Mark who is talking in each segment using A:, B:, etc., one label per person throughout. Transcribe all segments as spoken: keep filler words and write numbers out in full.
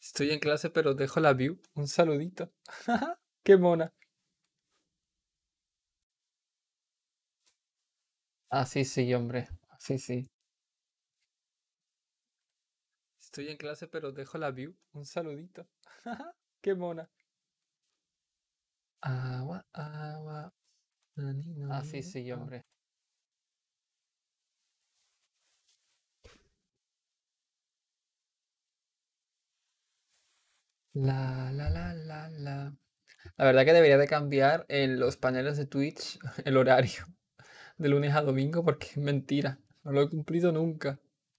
A: Estoy en clase, pero dejo la view. Un saludito. Qué mona. Así sí, hombre. Así sí. Estoy en clase, pero dejo la view. Un saludito. Qué mona. Agua, agua. Así sí, hombre. La, la, la, la, la. La verdad que debería de cambiar en los paneles de Twitch el horario de lunes a domingo porque es mentira. No lo he cumplido nunca.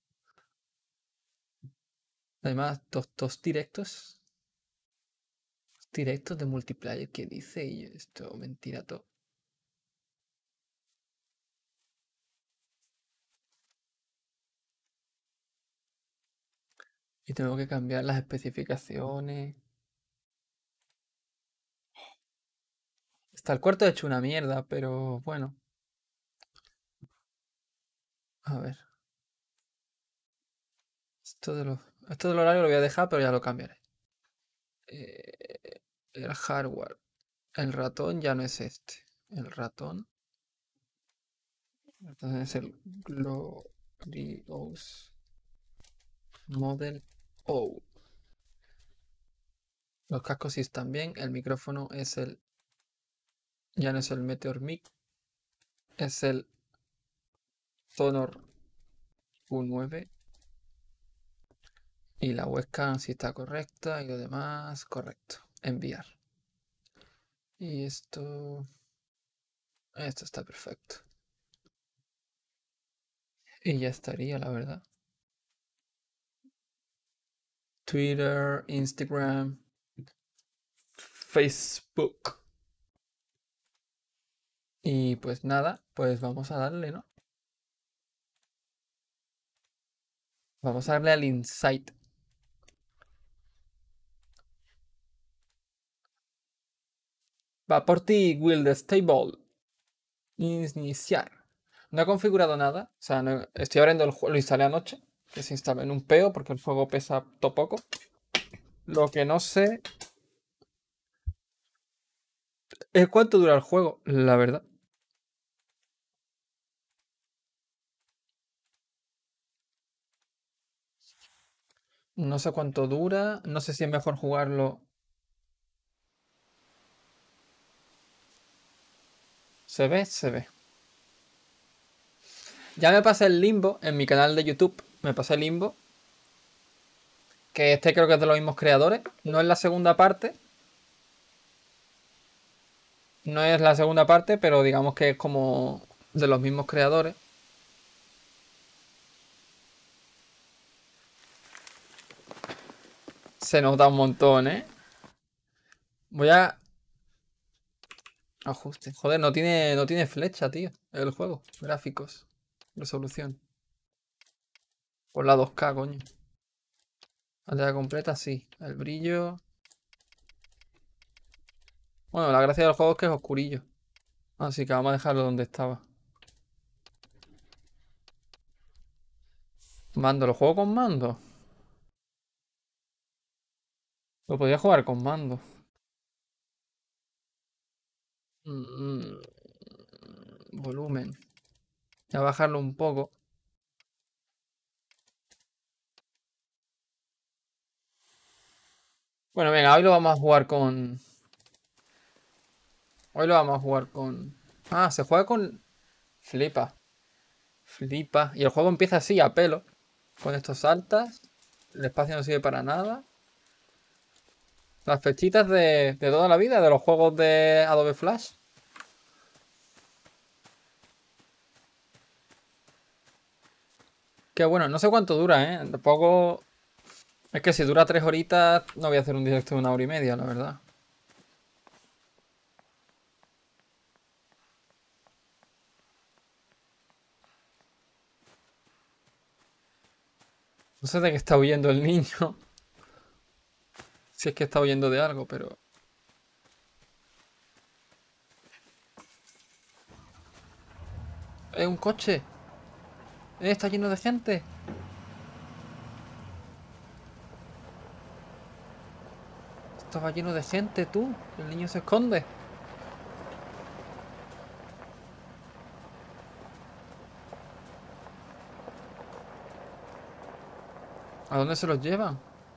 A: Además, dos, dos directos. Directos de multiplayer que dice y esto mentira todo. Y tengo que cambiar las especificaciones. Está el cuarto hecho una mierda, pero bueno. A ver. Esto, de los, esto del horario lo voy a dejar, pero ya lo cambiaré. Eh, el hardware. El ratón ya no es este. El ratón. Entonces es el Glorious Model O. Los cascos sí están bien. El micrófono es el... Ya no es el Meteor Mic. Es el Honor U nueve. Y la webcam sí está correcta y lo demás correcto. Enviar. Y esto... Esto está perfecto. Y ya estaría, la verdad. Twitter, Instagram, Facebook. Y pues nada, pues vamos a darle, ¿no? Vamos a darle al Insight. Va por ti, Will the Stable. Iniciar. No he configurado nada. O sea, no, estoy abriendo el juego. Lo instalé anoche. Que se instala en un peo porque el juego pesa to poco. Lo que no sé es cuánto dura el juego, la verdad. No sé cuánto dura. No sé si es mejor jugarlo. ¿Se ve? Se ve. Ya me pasé el Limbo en mi canal de YouTube. Me pasé el Limbo. Que este creo que es de los mismos creadores. No es la segunda parte. No es la segunda parte, pero digamos que es como de los mismos creadores. Se nota un montón, ¿eh? Voy a... Ajuste. Joder, no tiene, no tiene flecha, tío. El juego. Gráficos. Resolución. Por la dos K, coño. Pantalla completa, sí. El brillo... Bueno, la gracia del juego es que es oscurillo. Así que vamos a dejarlo donde estaba. Mando, ¿lo juego con mando? Lo podría jugar con mando. Mm, volumen. Voy a bajarlo un poco. Bueno, venga, hoy lo vamos a jugar con... Hoy lo vamos a jugar con... Ah, se juega con... Flipa. Flipa. Y el juego empieza así, a pelo. Con estos saltas. El espacio no sirve para nada. Las fechitas de, de toda la vida, de los juegos de Adobe Flash. Que bueno, no sé cuánto dura, ¿eh? Tampoco... Es que si dura tres horitas, no voy a hacer un directo de una hora y media, la verdad. No sé de qué está huyendo el niño. Si es que está huyendo de algo, pero... ¡Es un coche! ¡Eh, está lleno de gente! Estaba lleno de gente, tú. El niño se esconde. ¿A dónde se los llevan?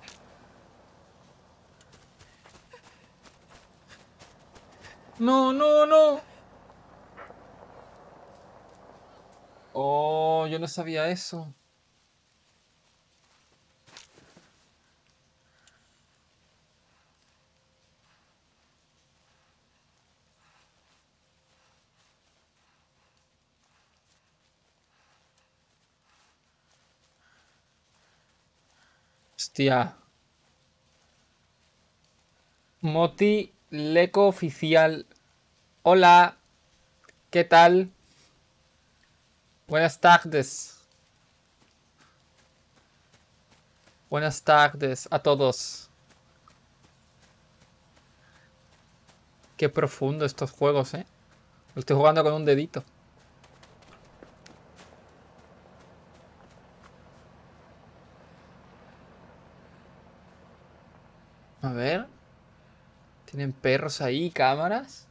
A: No, no, no. Oh, yo no sabía eso. Hostia. Moti Leco Oficial. Hola. ¿Qué tal? Buenas tardes. Buenas tardes a todos. Qué profundo estos juegos, ¿eh? Lo estoy jugando con un dedito. A ver. ¿Tienen perros ahí? ¿Cámaras?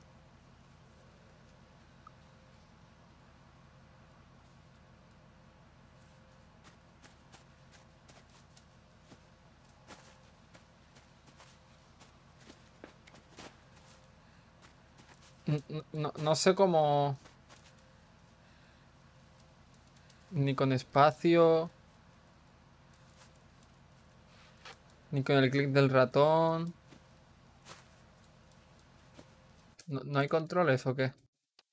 A: No, no, no sé cómo... Ni con espacio. Ni con el clic del ratón. ¿No, no hay controles o qué?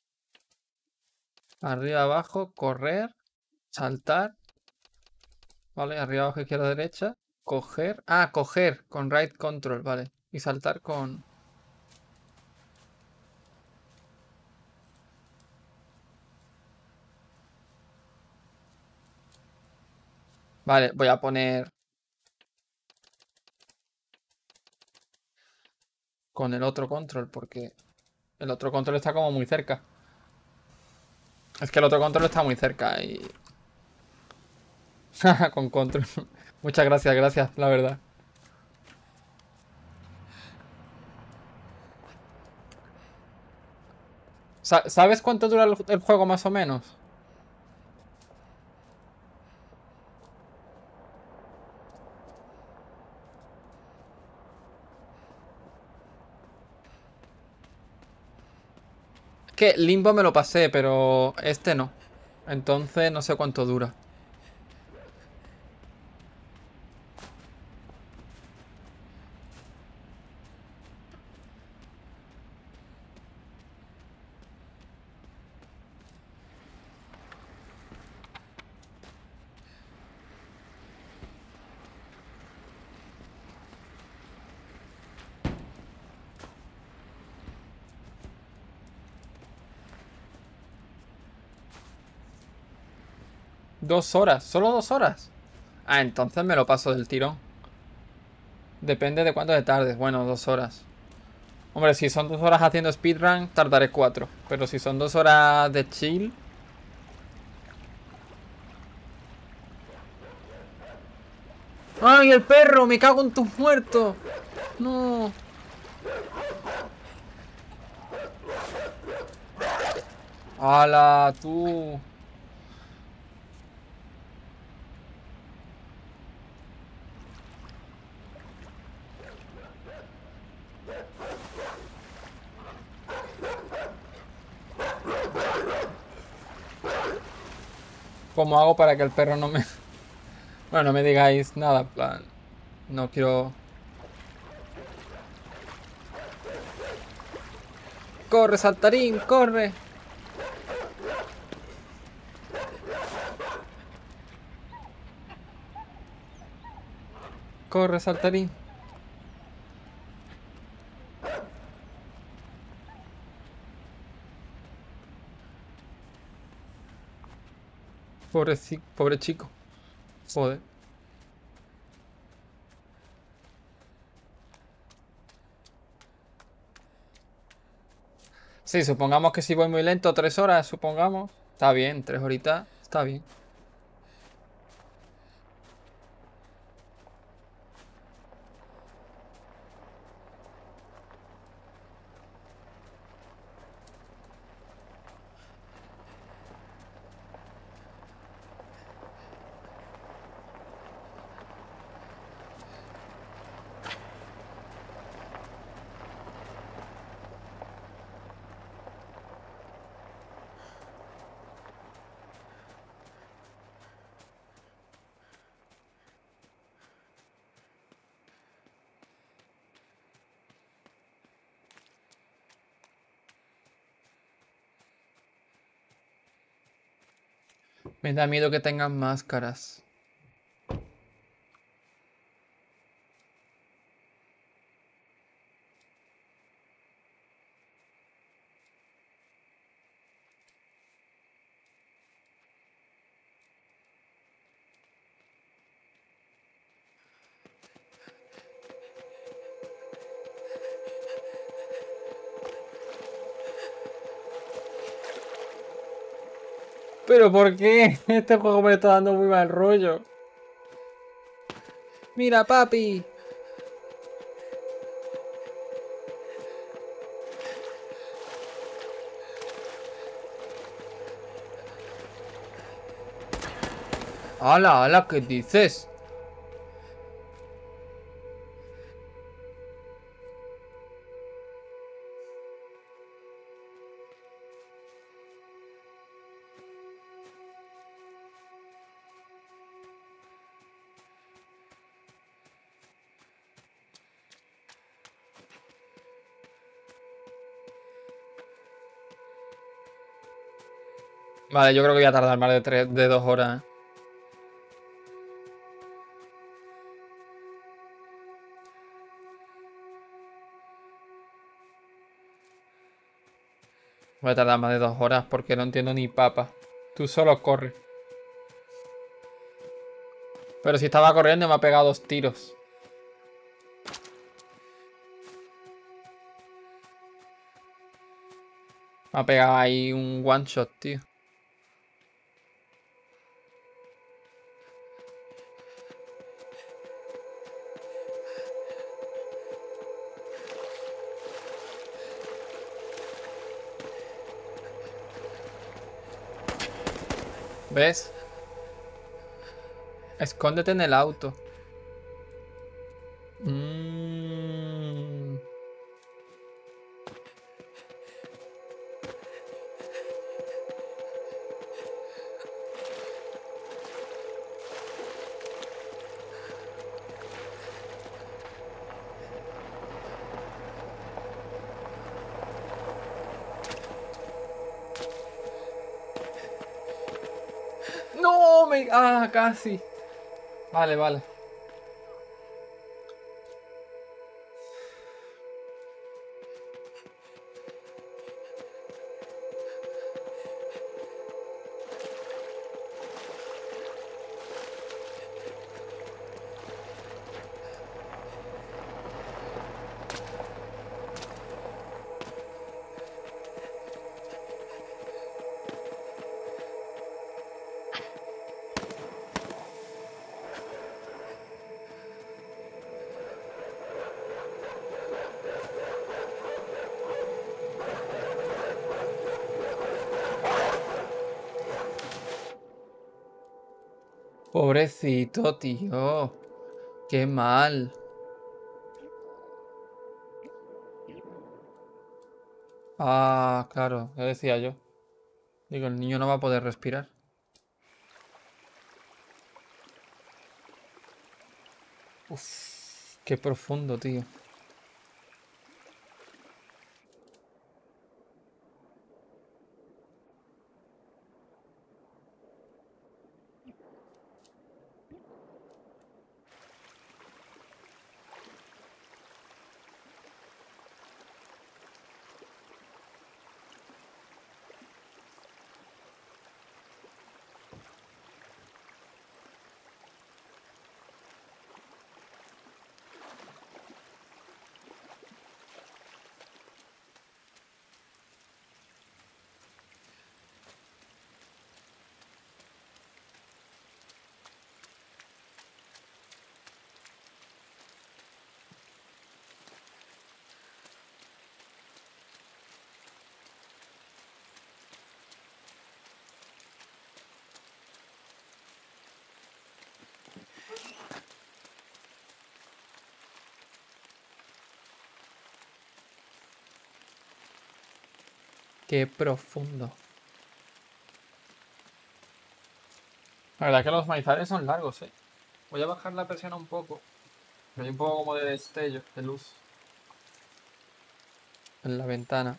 A: Arriba, abajo, correr, saltar. Vale, arriba, abajo, izquierda, derecha. Coger. Ah, coger con right control, vale. Y saltar con... Vale, voy a poner... Con el otro control, porque... El otro control está como muy cerca. Es que el otro control está muy cerca y... Con control. Muchas gracias, gracias, la verdad. Sa- ¿Sabes cuánto dura el, el juego más o menos? Es que Limbo me lo pasé, pero este no. Entonces no sé cuánto dura. Dos horas, solo dos horas. Ah, entonces me lo paso del tirón. Depende de cuánto te tardes. Bueno, dos horas. Hombre, si son dos horas haciendo speedrun, tardaré cuatro. Pero si son dos horas de chill... ¡Ay, el perro! ¡Me cago en tus muertos! ¡No! ¡Hala, tú! ¿Cómo hago para que el perro no me... Bueno, no me digáis nada, en plan... No quiero... ¡Corre, saltarín! ¡Corre! ¡Corre, saltarín! Pobre, ci- pobre chico. Joder. Sí, supongamos que si voy muy lento, tres horas, supongamos. Está bien, tres horitas, está bien. Me da miedo que tengan máscaras. ¿Pero por qué? Este juego me está dando muy mal rollo. Mira, papi. ¡Hala, hala! ¿Qué dices? Vale, yo creo que voy a tardar más de, tres, de dos horas. ¿Eh? Voy a tardar más de dos horas porque no entiendo ni papa. Tú solo corres. Pero si estaba corriendo me ha pegado dos tiros. Me ha pegado ahí un one shot, tío. ¿Ves? Escóndete en el auto. Mm. No, me... Ah, casi. Vale, vale. Pobrecito, tío. Qué mal. Ah, claro, ya decía yo. Digo, el niño no va a poder respirar. Uf, qué profundo, tío. Qué profundo. La verdad que los maizales son largos, eh. Voy a bajar la presión un poco. Hay un poco como de destello, de luz. En la ventana.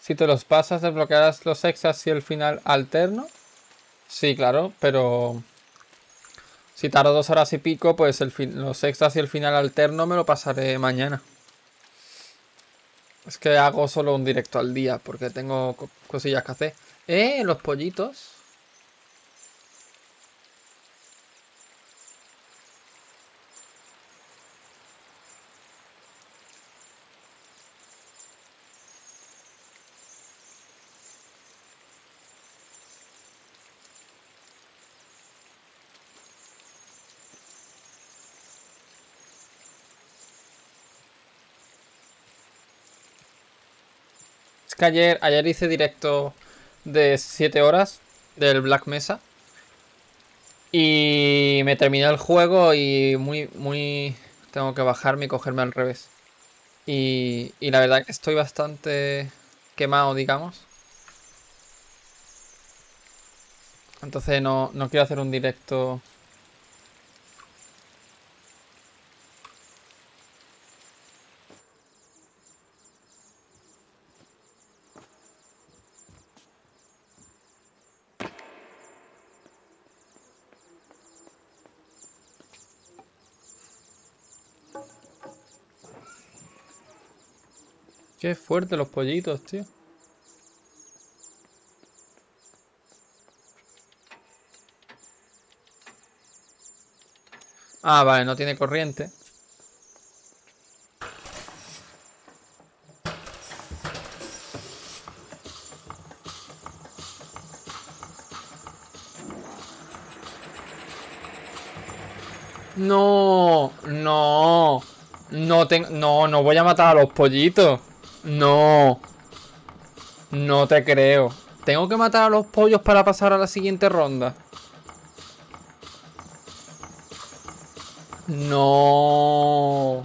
A: Si te los pasas, desbloquearás los extras y el final alterno. Sí, claro, pero si tardo dos horas y pico, pues el fin los extras y el final alterno me lo pasaré mañana. Es que hago solo un directo al día porque tengo co cosillas que hacer. Eh, los pollitos. Es que ayer, ayer hice directo de siete horas del Black Mesa. Y me terminé el juego y muy, muy... Tengo que bajarme y cogerme al revés. Y, y la verdad que estoy bastante quemado, digamos. Entonces no, no quiero hacer un directo. Qué fuerte los pollitos, tío. Ah, vale, no tiene corriente. No, no. No tengo. No, no voy a matar a los pollitos. No, no te creo. Tengo que matar a los pollos para pasar a la siguiente ronda. No.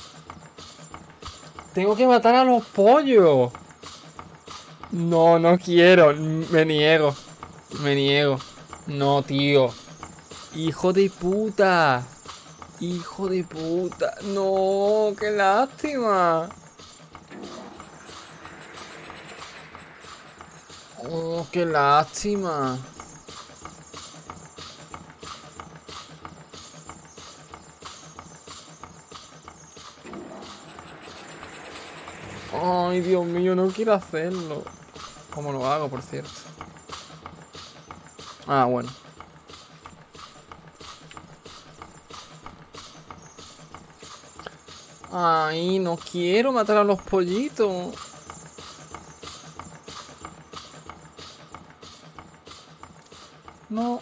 A: Tengo que matar a los pollos. No, no quiero. Me niego. Me niego. No, tío. Hijo de puta. Hijo de puta. No, qué lástima. Oh, qué lástima. Ay, Dios mío, no quiero hacerlo. ¿Cómo lo hago, por cierto? Ah, bueno. Ay, no quiero matar a los pollitos. No.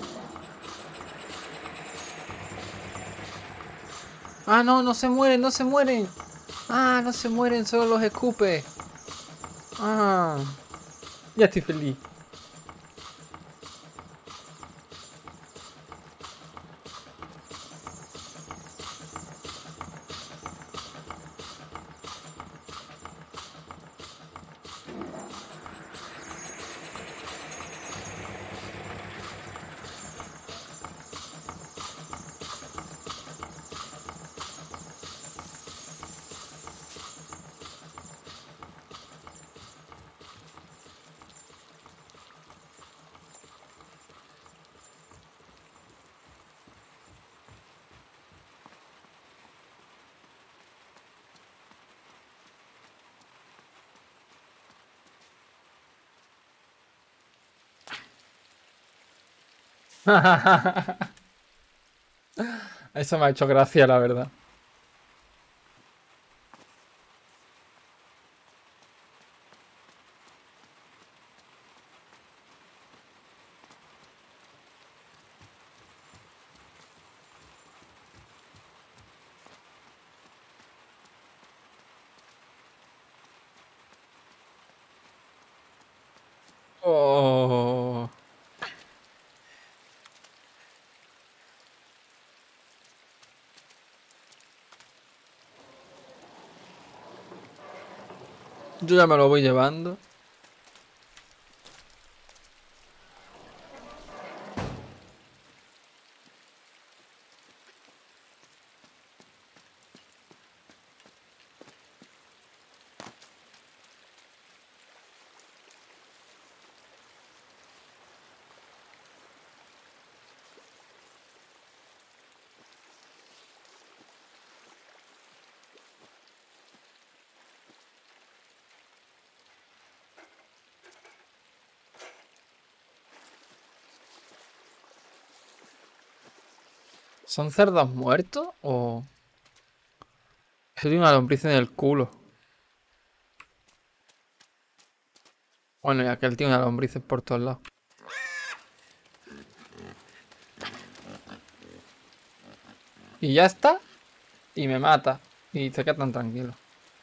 A: Ah, no, no se mueren, no se mueren. Ah, no se mueren, solo los escupe. Ah, ya estoy feliz. Eso me ha hecho gracia, la verdad. Oh. Yo ya me lo voy llevando. ¿Son cerdos muertos o...? Eso tiene una lombriz en el culo. Bueno, y aquel tiene una lombriz por todos lados. Y ya está. Y me mata. Y se queda tan tranquilo.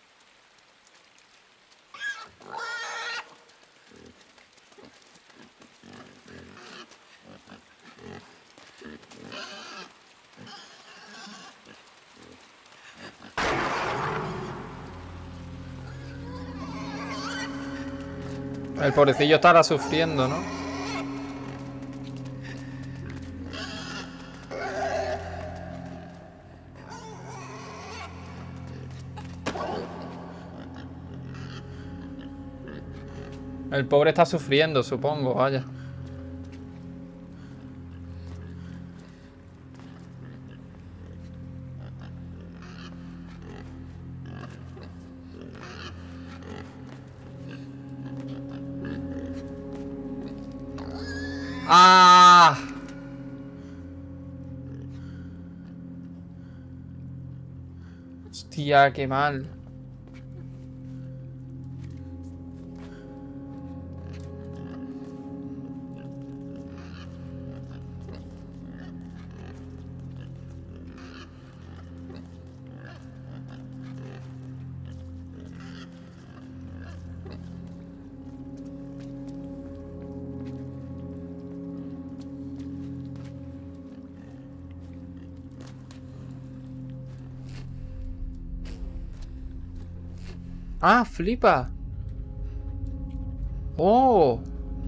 A: El pobrecillo estará sufriendo, ¿no? El pobre está sufriendo, supongo, vaya. ¡Ah! Hostia, qué mal. ¡Ah, flipa! ¡Oh!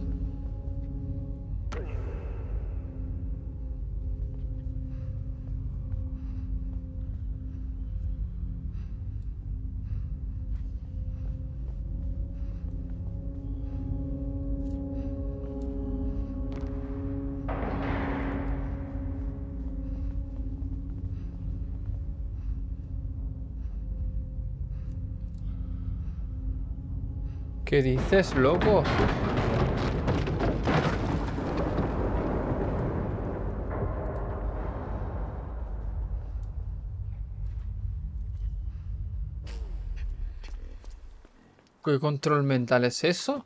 A: ¿Qué dices, loco? ¿Qué control mental es eso?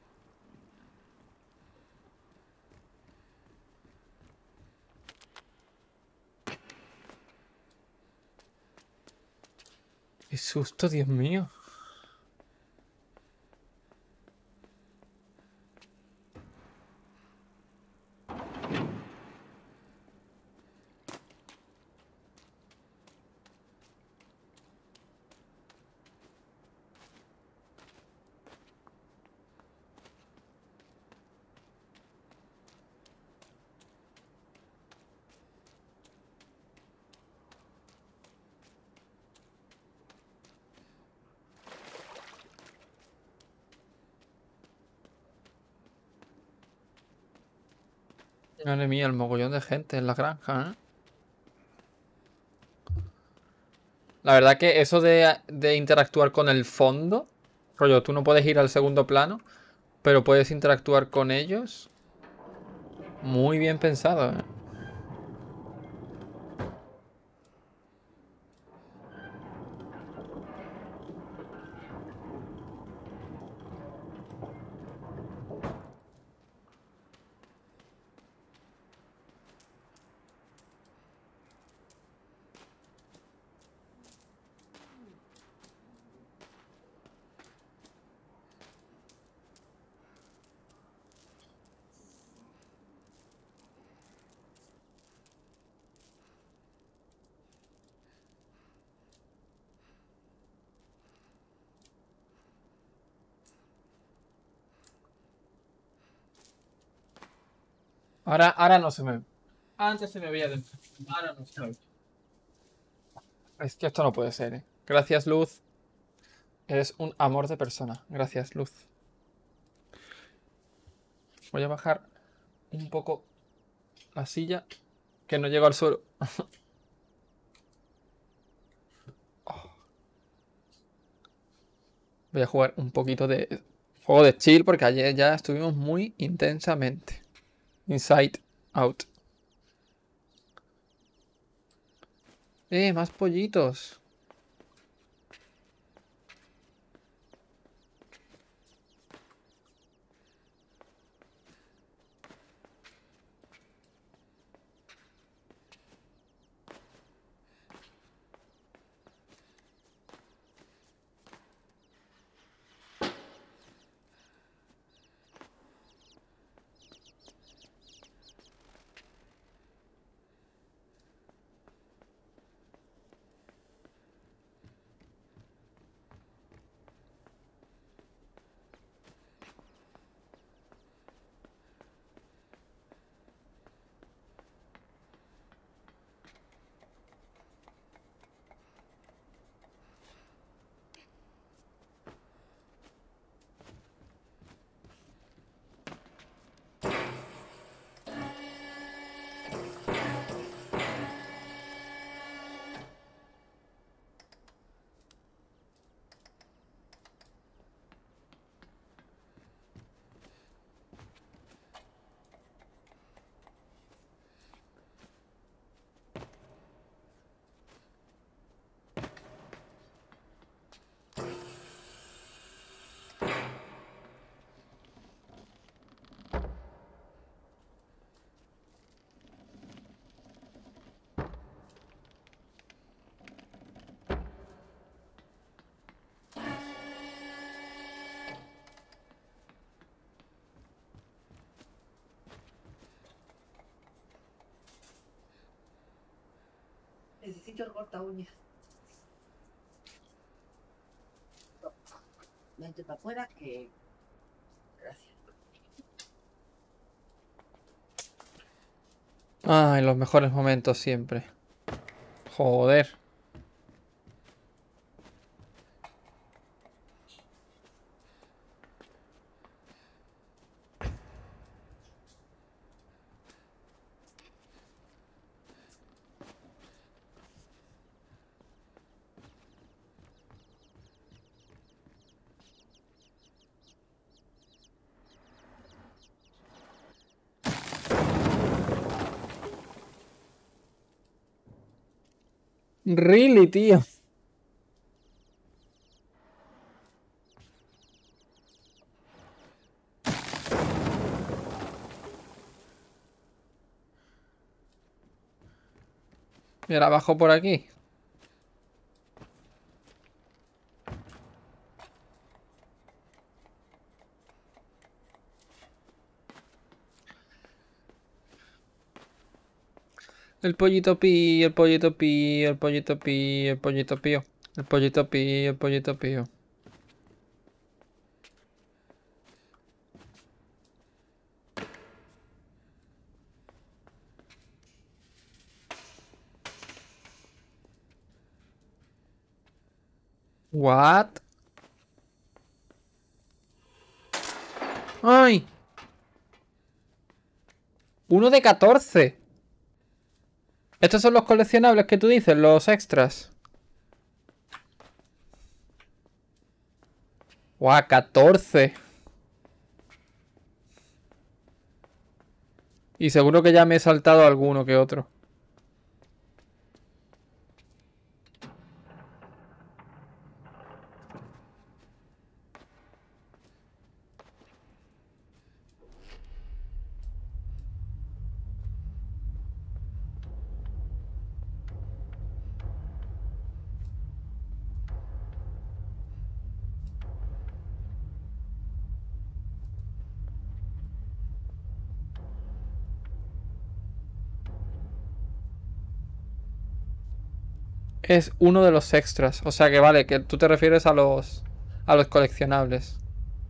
A: Qué susto, Dios mío. Madre mía, el mogollón de gente en la granja, ¿eh? La verdad que eso de, de interactuar con el fondo, rollo, tú no puedes ir al segundo plano, pero puedes interactuar con ellos. Muy bien pensado, ¿eh? Ahora, ahora no se me ve. Antes se me veía dentro. Ahora no se me ve. Es que esto no puede ser, ¿eh? Gracias, Luz. Eres un amor de persona. Gracias, Luz. Voy a bajar un poco la silla, que no llego al suelo. Oh. Voy a jugar un poquito de juego de chill, porque ayer ya estuvimos muy intensamente. Inside Out. Eh, más pollitos.
B: Necesito el corta uñas. Vente para afuera que... Gracias.
A: Ah, en los mejores momentos siempre. Joder. Really, tío. Y ahora bajo por aquí. El pollito pi, el pollito pi, el pollito pi, el pollito pío. El pollito pi, el pollito pío. What? ¡Ay! Uno de catorce. Estos son los coleccionables que tú dices, los extras. ¡Guau! catorce. Y seguro que ya me he saltado alguno que otro. Es uno de los extras. O sea que vale, que tú te refieres a los... a los coleccionables.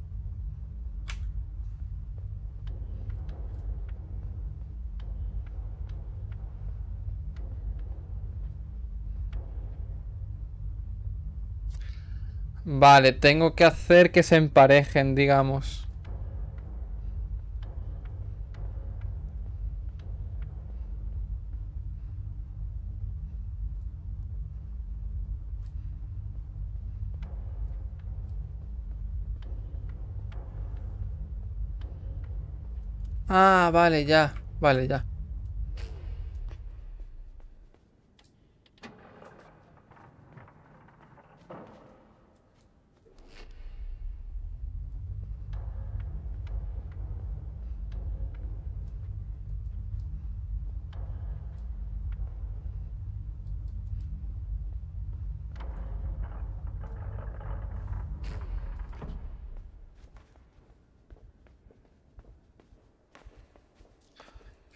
A: Vale, tengo que hacer que se emparejen, digamos. Ah, vale, ya. Vale, ya.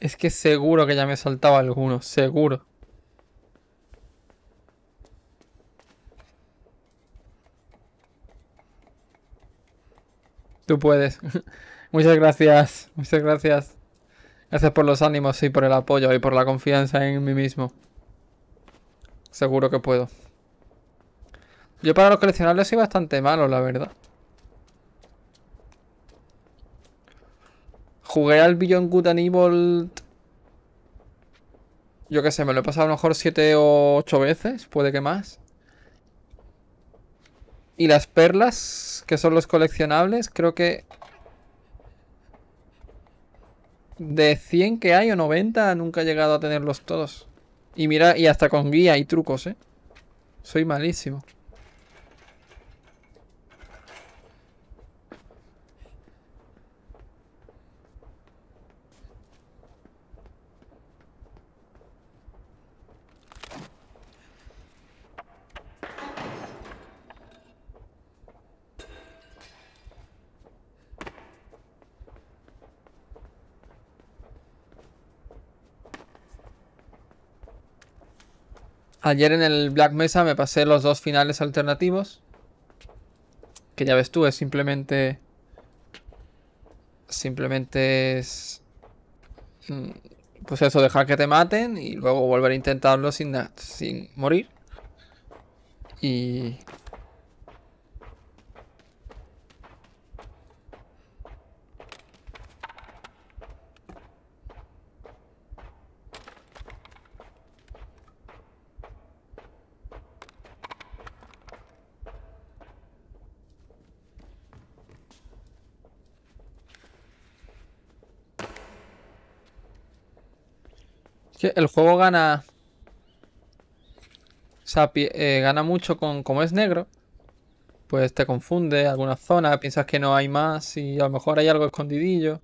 A: Es que seguro que ya me he saltado alguno, seguro. Tú puedes. Muchas gracias, muchas gracias. Gracias por los ánimos y por el apoyo y por la confianza en mí mismo. Seguro que puedo. Yo para los coleccionables soy bastante malo, la verdad. Jugué al Beyond Good and Evil. Yo qué sé, me lo he pasado a lo mejor siete o ocho veces, puede que más. Y las perlas, que son los coleccionables, creo que de cien que hay o noventa nunca he llegado a tenerlos todos. Y mira, y hasta con guía y trucos, ¿eh? Soy malísimo. Ayer en el Black Mesa me pasé los dos finales alternativos. Que ya ves tú, es simplemente... Simplemente es... Pues eso, dejar que te maten y luego volver a intentarlo sin, sin morir. Y... que el juego gana... O sea, eh, gana mucho con... Como es negro, pues te confunde alguna zona, piensas que no hay más y a lo mejor hay algo escondidillo.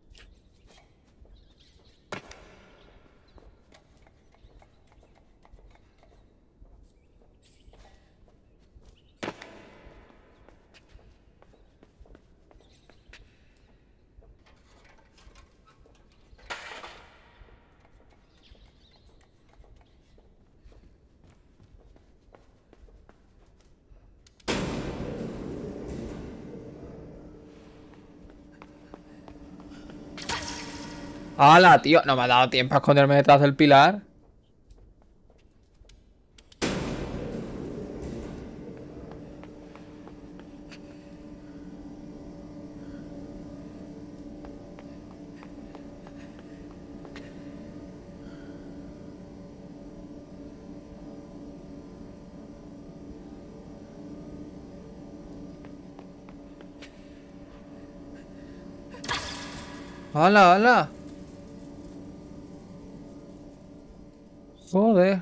A: ¡Hala, tío! No me ha dado tiempo a esconderme detrás del pilar. ¡Hala, hala! Joder.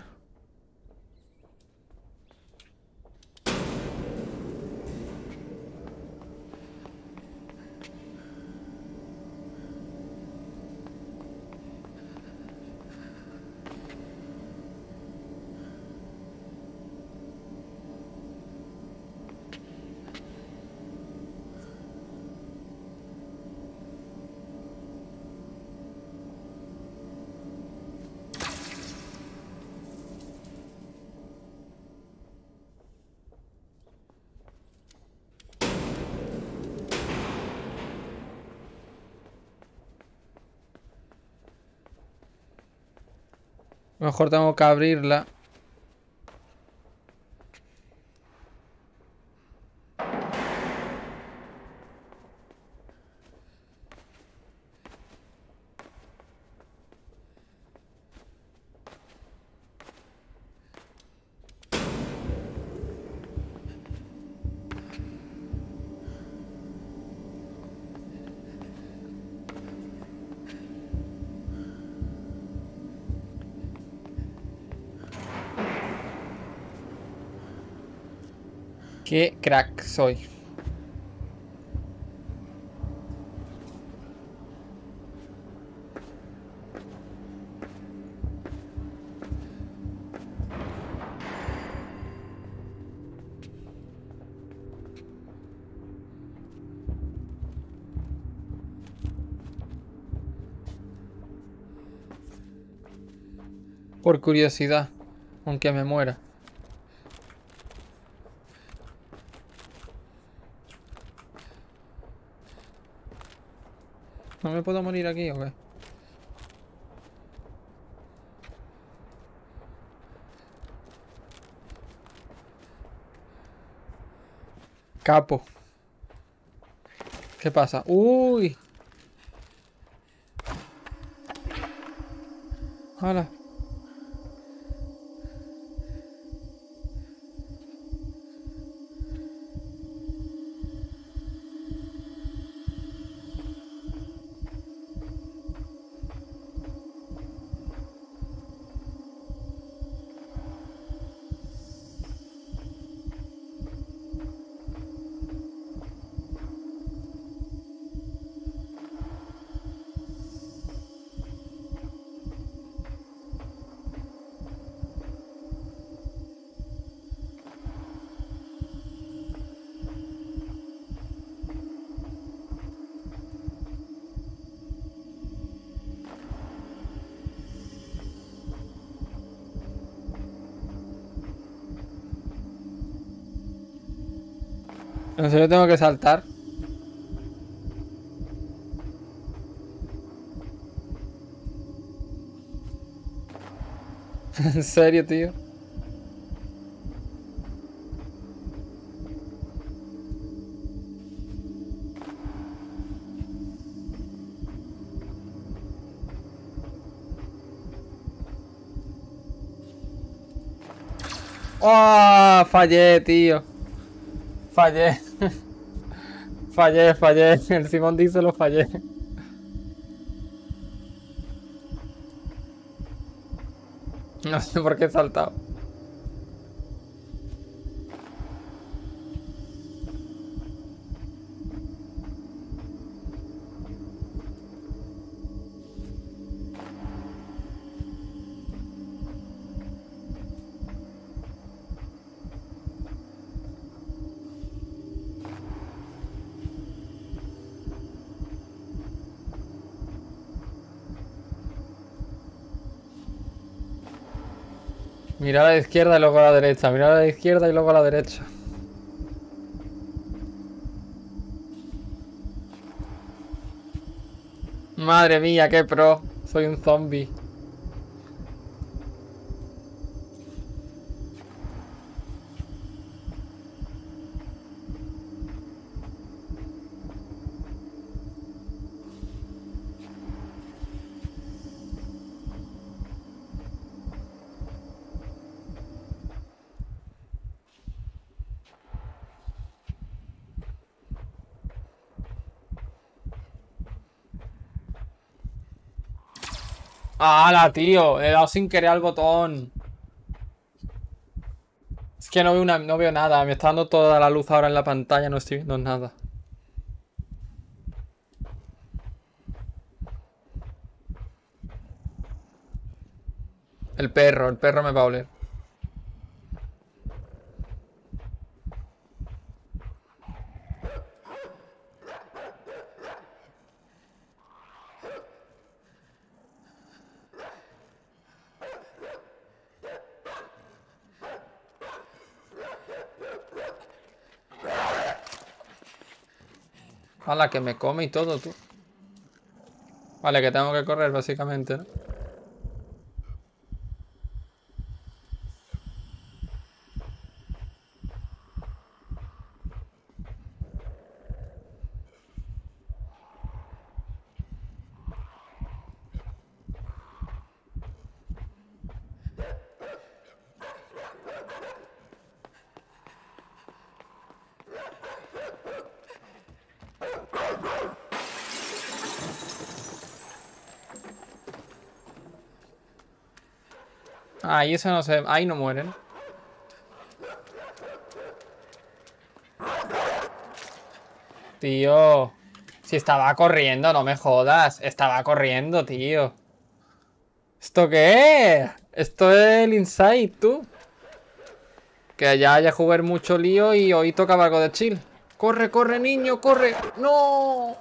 A: A lo mejor tengo que abrirla. Qué crack soy. Por curiosidad. Aunque me muera. ¿No me puedo morir aquí o qué? Capo. ¿Qué pasa? ¡Uy! ¡Hala! ¿En serio tengo que saltar? ¿En serio, tío? ¡Oh! Fallé, tío. Fallé. Fallé, fallé. El Simón dice lo fallé. No sé por qué he saltado. Mira a la izquierda y luego a la derecha. Mira a la izquierda y luego a la derecha. Madre mía, qué pro. Soy un zombie. ¡Hala, tío! He dado sin querer al botón. Es que no veo, una, no veo nada. Me está dando toda la luz ahora en la pantalla. No estoy viendo nada. El perro, el perro me va a oler. ¡Hala, que me come y todo, tú! Vale, que tengo que correr, básicamente, ¿no? Ahí eso no se... Ahí no mueren. Tío. Si estaba corriendo, no me jodas. Estaba corriendo, tío. ¿Esto qué es? Esto es el Inside, tú. Que allá haya jugar mucho lío y hoy toca algo de chill. ¡Corre, corre, niño, corre! ¡No!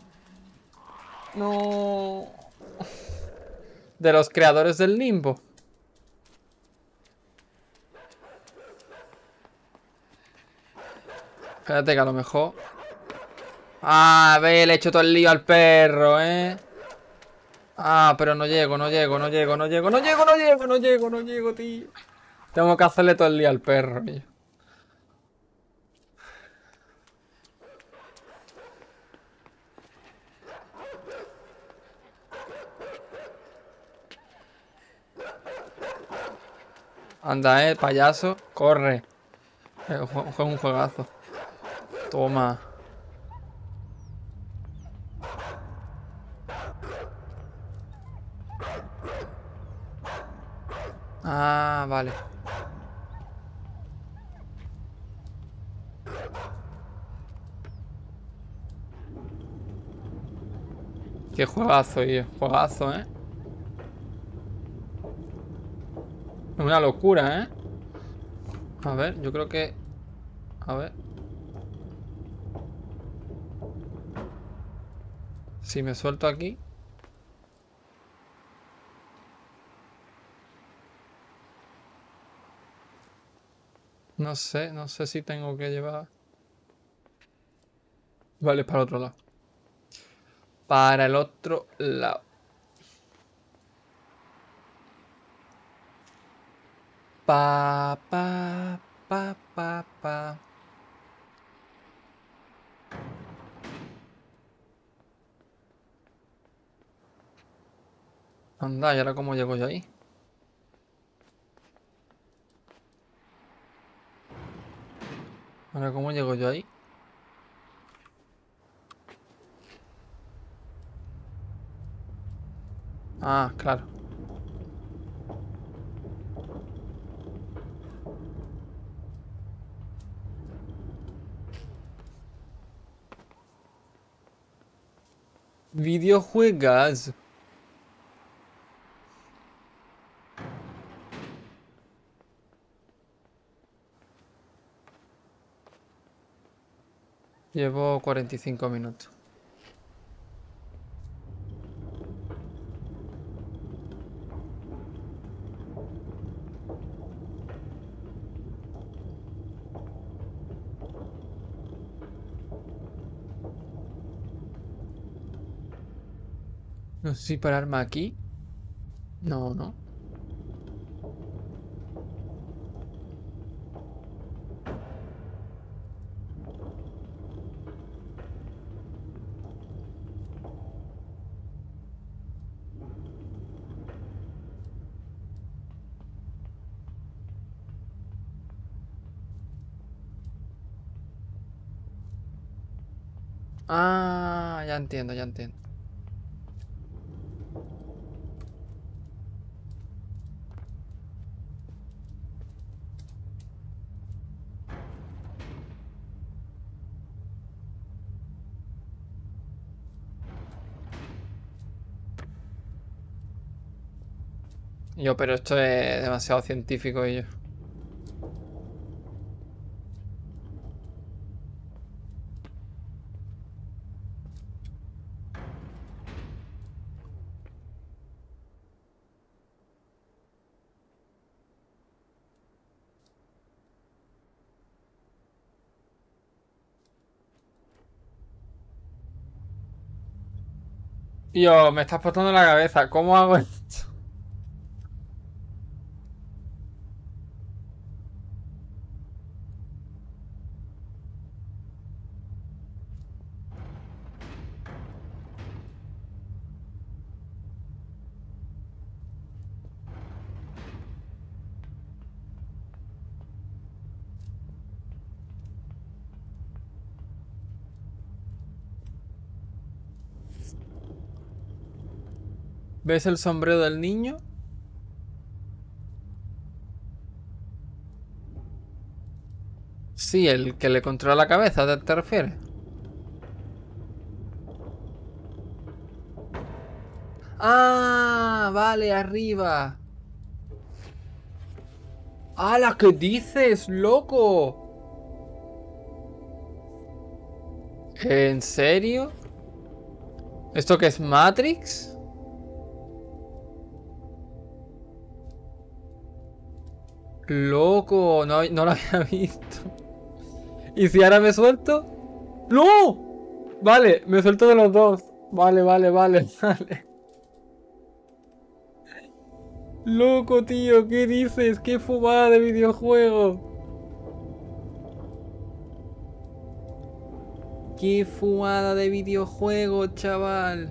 A: No. De los creadores del Limbo. Espérate que a lo mejor... Ah, ve, le he hecho todo el lío al perro, ¿eh? Ah, pero no llego, no llego, no llego, no llego, no llego, no llego, no llego, no llego, tío. Tengo que hacerle todo el lío al perro, tío. Anda, eh, payaso, corre. Es un juegazo. Toma. Ah, vale. Qué juegazo, tío. Juegazo, ¿eh? Es una locura, ¿eh? A ver, yo creo que... A ver. Si me suelto aquí... No sé, no sé si tengo que llevar... Vale, para el otro lado. Para el otro lado. Pa, pa, pa, pa, pa. Anda, ¿y ahora cómo llego yo ahí? ¿Ahora cómo llego yo ahí? Ah, claro. Videojuegas. Llevo cuarenta y cinco minutos. No sé si pararme aquí. No, no. Ah, ya entiendo, ya entiendo. Yo, pero esto es demasiado científico y yo. Yo, me estás explotando la cabeza. ¿Cómo hago esto? ¿Ves el sombrero del niño? Sí, el que le controla la cabeza, ¿te, te refieres? Ah, vale, arriba. ¡Hala! ¿Qué dices, loco? ¿En serio? ¿Esto qué es Matrix? Loco, no, no lo había visto. ¿Y si ahora me suelto? ¡No! Vale, me suelto de los dos. Vale, vale, vale, vale. Loco, tío, ¿qué dices? ¡Qué fumada de videojuego! ¡Qué fumada de videojuego, chaval!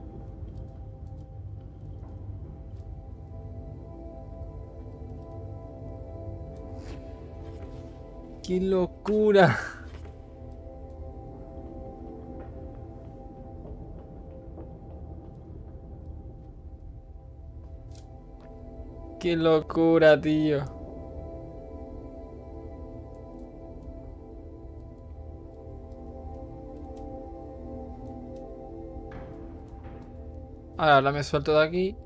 A: ¡Qué locura! ¡Qué locura, tío! Ahora me suelto de aquí.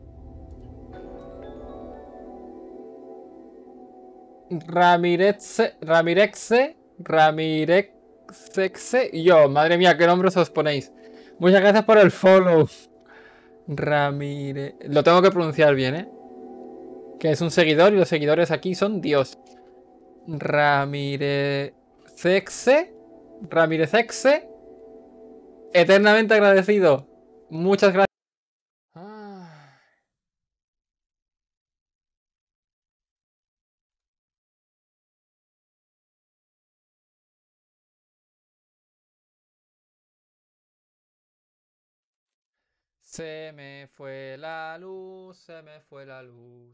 A: Ramirez, Ramirexe, Ramirexe y yo. Madre mía, qué nombres os ponéis. Muchas gracias por el follow. Ramire... Lo tengo que pronunciar bien, ¿eh? Que es un seguidor y los seguidores aquí son Dios. Ramirezexe. Ramirezexe. Eternamente agradecido. Muchas gracias. Ah. Se me fue la luz, se me fue la luz.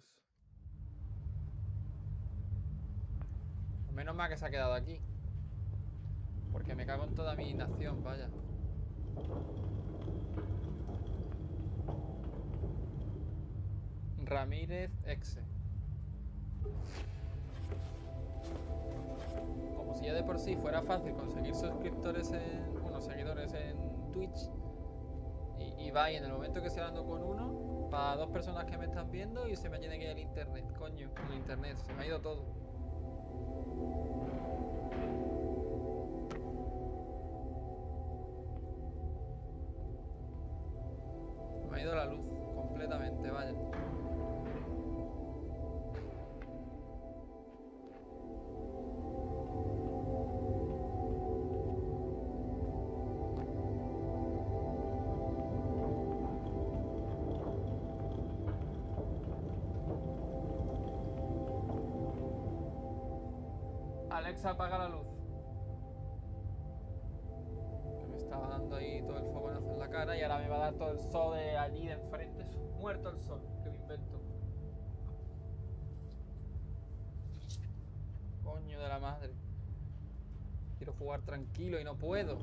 A: Menos mal que se ha quedado aquí. Porque me cago en toda mi nación, vaya. Ramírez Exe. Como si ya de por sí fuera fácil conseguir suscriptores en... Bueno, seguidores en Twitch. Y, y va, y en el momento que estoy hablando con uno, para dos personas que me están viendo y se me tiene que ir el internet. Coño, el internet, se me ha ido todo. Me ha ido la luz completamente, vaya. Alexa, apaga la luz. Que me estaba dando ahí todo el fogonazo en la cara y ahora me va a dar todo el sol de allí de enfrente. Muerto el sol, que me invento. Coño de la madre. Quiero jugar tranquilo y no puedo.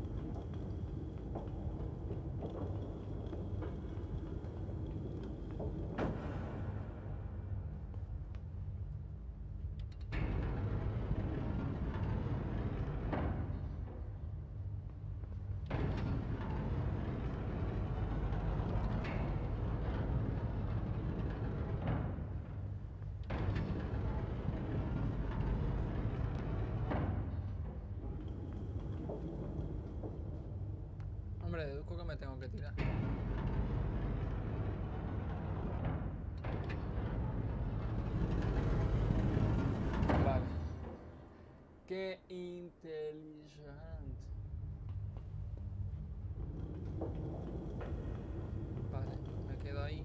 A: Hombre, deduzco que me tengo que tirar. Vale. Qué inteligente. Vale, me quedo ahí.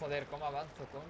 A: Joder, ¿cómo avanzo, coño?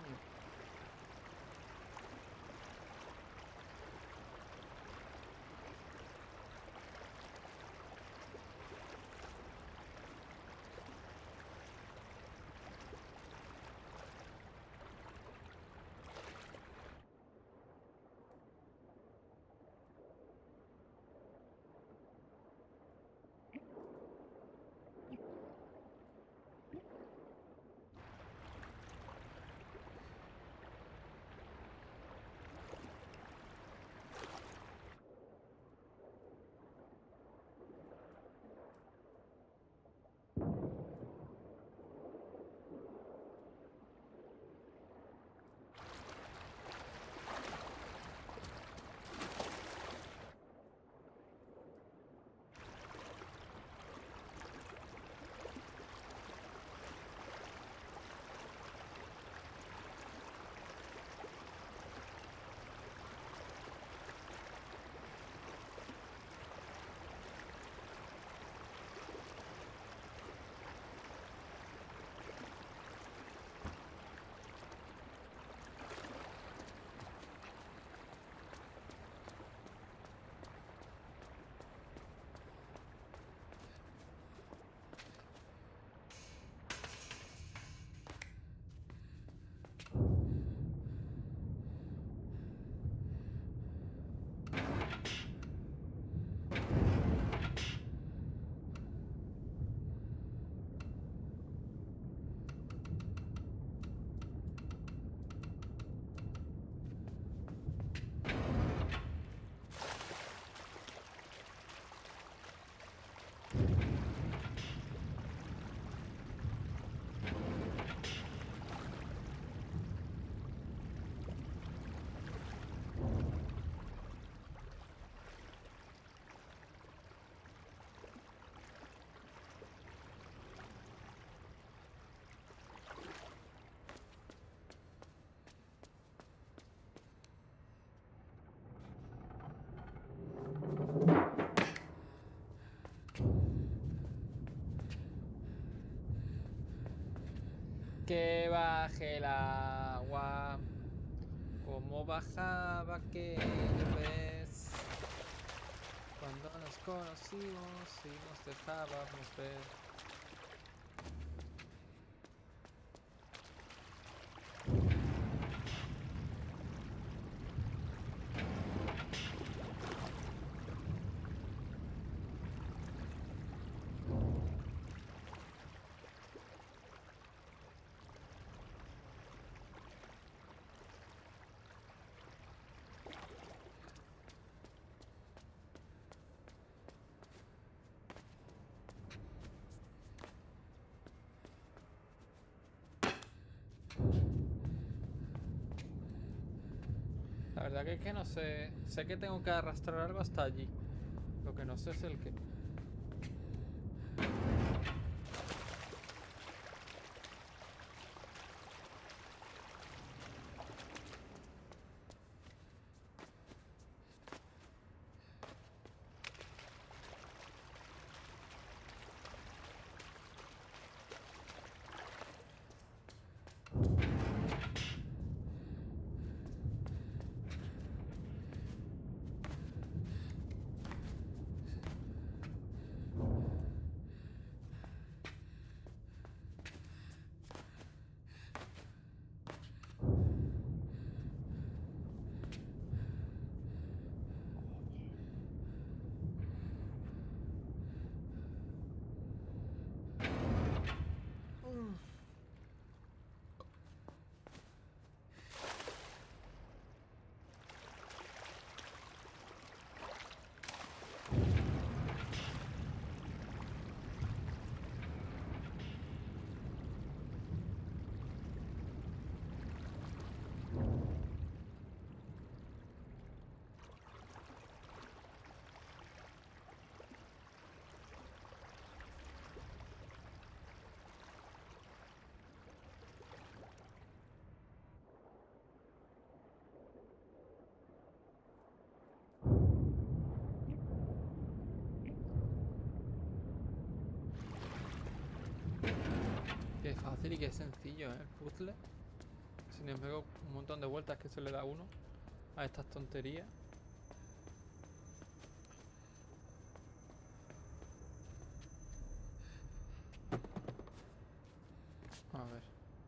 A: Que baje el agua, como bajaba aquella vez, cuando nos conocimos y nos dejábamos ver. La verdad que es que no sé. Sé que tengo que arrastrar algo hasta allí. Lo que no sé es el qué. Qué fácil y qué sencillo, ¿eh? El puzzle. Sin embargo, un montón de vueltas que se le da a uno a estas tonterías. A ver.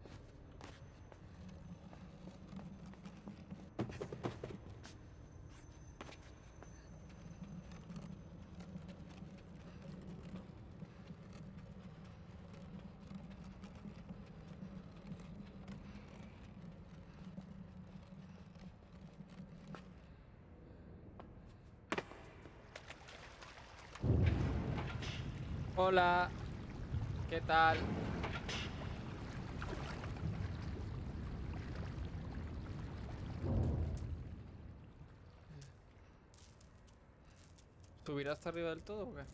A: Hola. ¿Qué tal? ¿Subirá hasta arriba del todo o qué?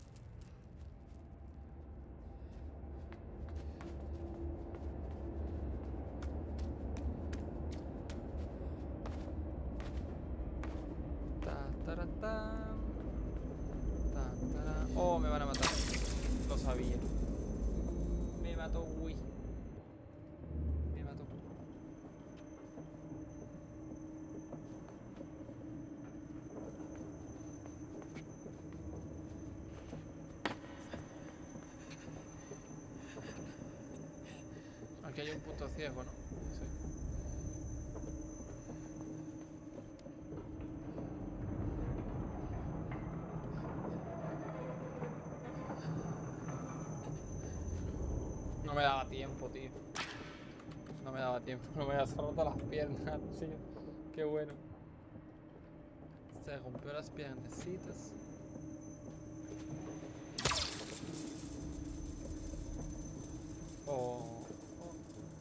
A: Ta, tara, tan. Tan, tara. Oh, me van a matar. Lo sabía. Me mató, uy. Me mató. Aquí hay un punto ciego, ¿no? Sí. No me daba tiempo, tío. No me daba tiempo. No me había roto las piernas, tío. Qué bueno. Se rompió las piernecitas. Oh. Oh.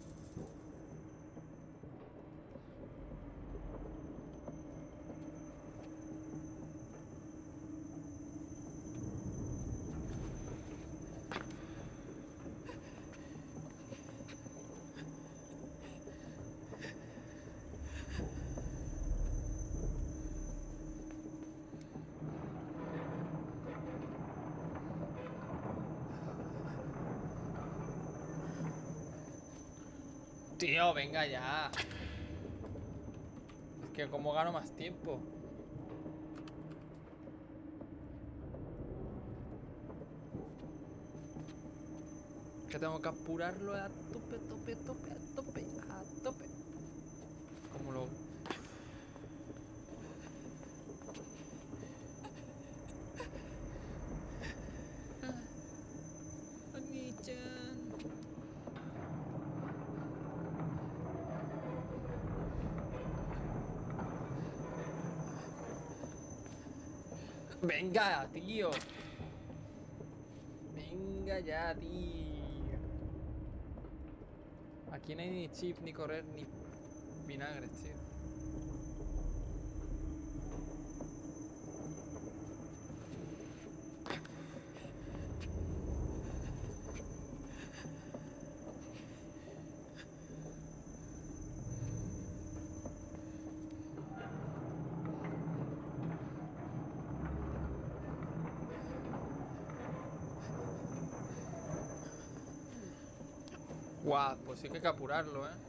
A: Tío, venga ya. Es que como gano más tiempo. Que tengo que apurarlo a tope, tope, tope, a tope, a tope. Como lo... Ah, Oni-chan. Venga, tío. Venga ya, tío. Aquí no hay ni chip, ni correr, ni vinagres, tío. Guau, pues sí que hay que apurarlo, ¿eh?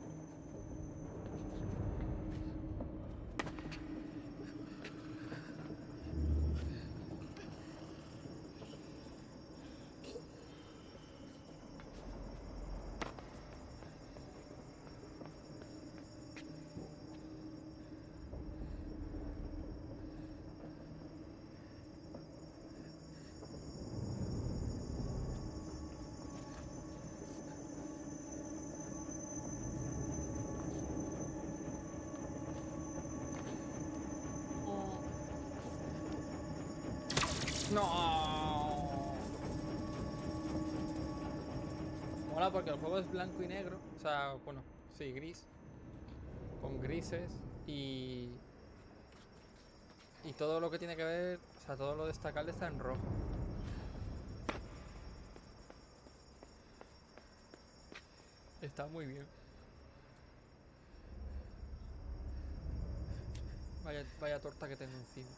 A: ¡No! Mola porque el juego es blanco y negro. O sea, bueno, sí, gris. Con grises y... Y todo lo que tiene que ver... O sea, todo lo destacable está en rojo. Está muy bien. Vaya, vaya torta que tengo encima.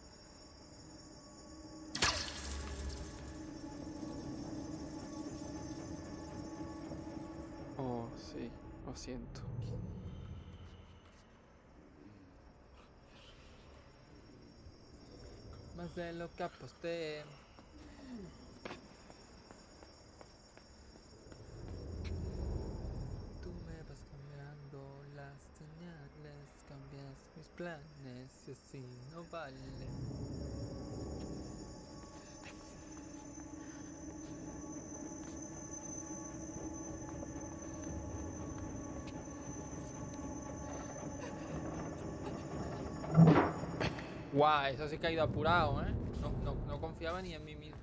A: Oh, sí, lo siento. Más de lo que aposté. Tú me vas cambiando las señales, cambias mis planes y así no vale. Guau, eso sí que ha ido apurado, ¿eh? No, no, no confiaba ni en mí mismo.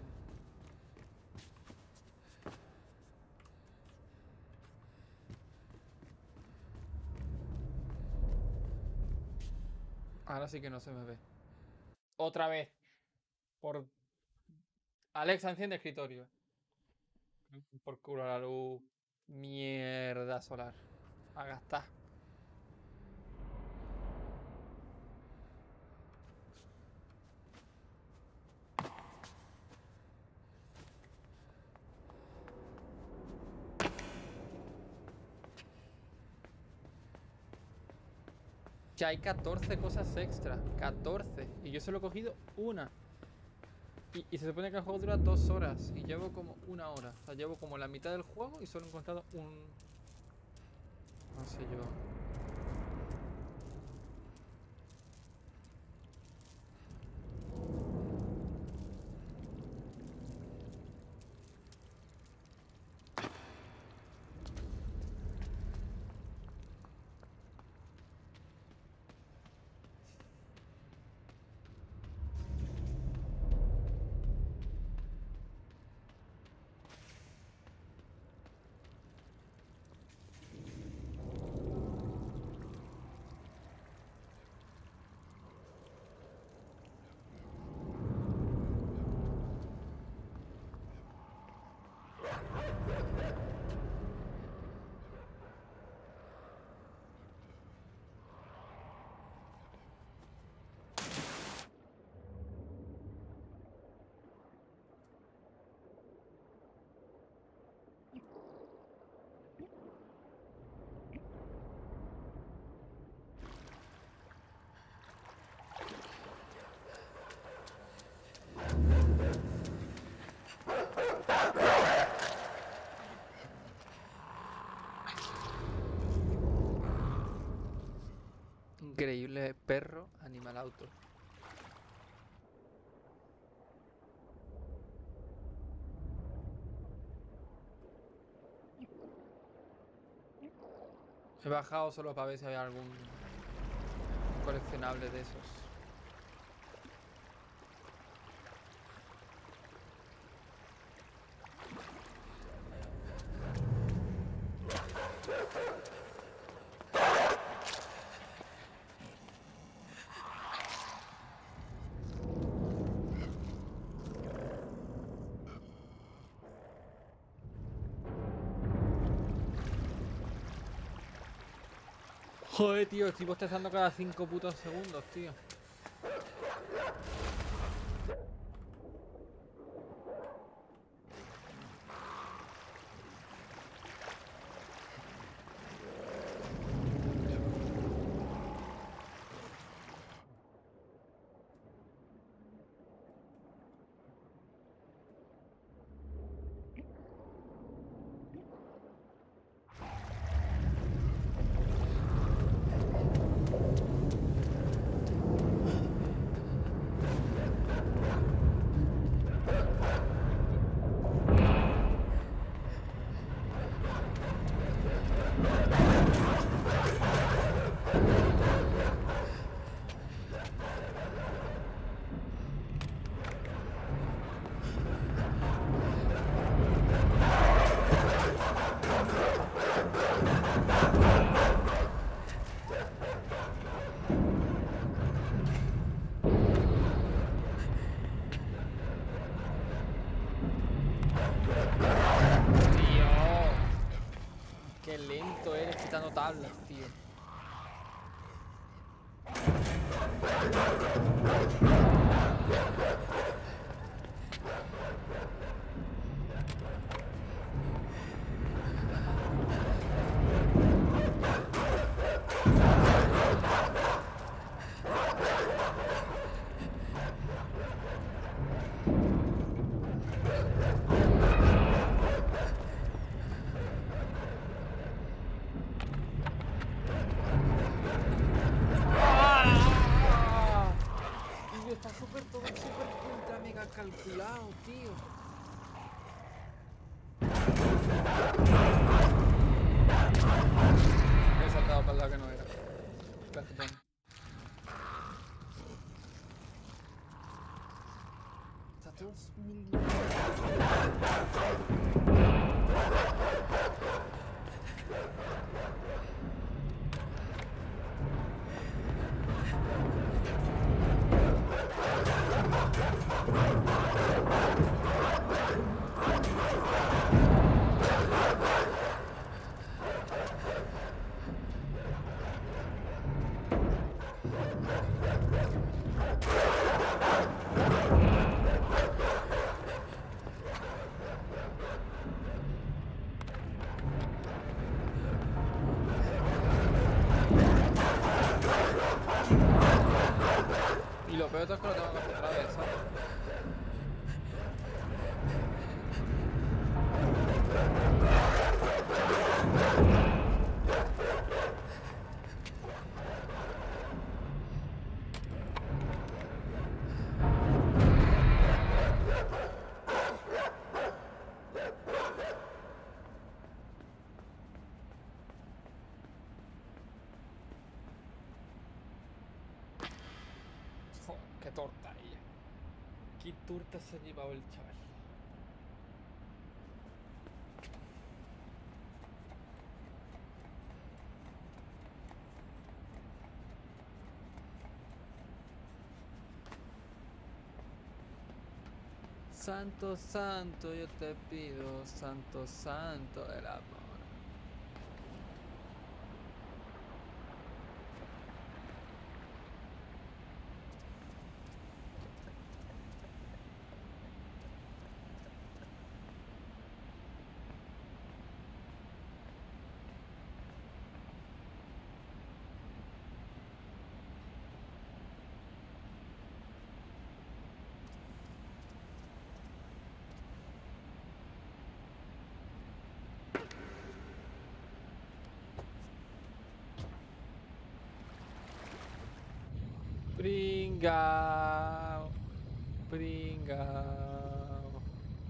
A: Ahora sí que no se me ve. Otra vez. Por... Alexa, enciende el escritorio. Por culo la luz. Mierda solar. A gastar. Que hay catorce cosas extra. catorce. Y yo solo he cogido una. Y, y se supone que el juego dura dos horas. Y llevo como una hora. O sea, llevo como la mitad del juego y solo he encontrado un... No sé yo. Increíble perro, animal auto. He bajado solo para ver si había algún coleccionable de esos. Joder, tío, estoy bostezando cada cinco putos segundos, tío. Qué lento eres quitando tablas, tío. Dos millones. Y lo peor es que lo tengo que hacer otra vez, ¿sabes? Joder, qué torta ella. Qué torta se ha llevado el chaval. Santo, santo, yo te pido, santo, santo del amor. Pringao, pringao.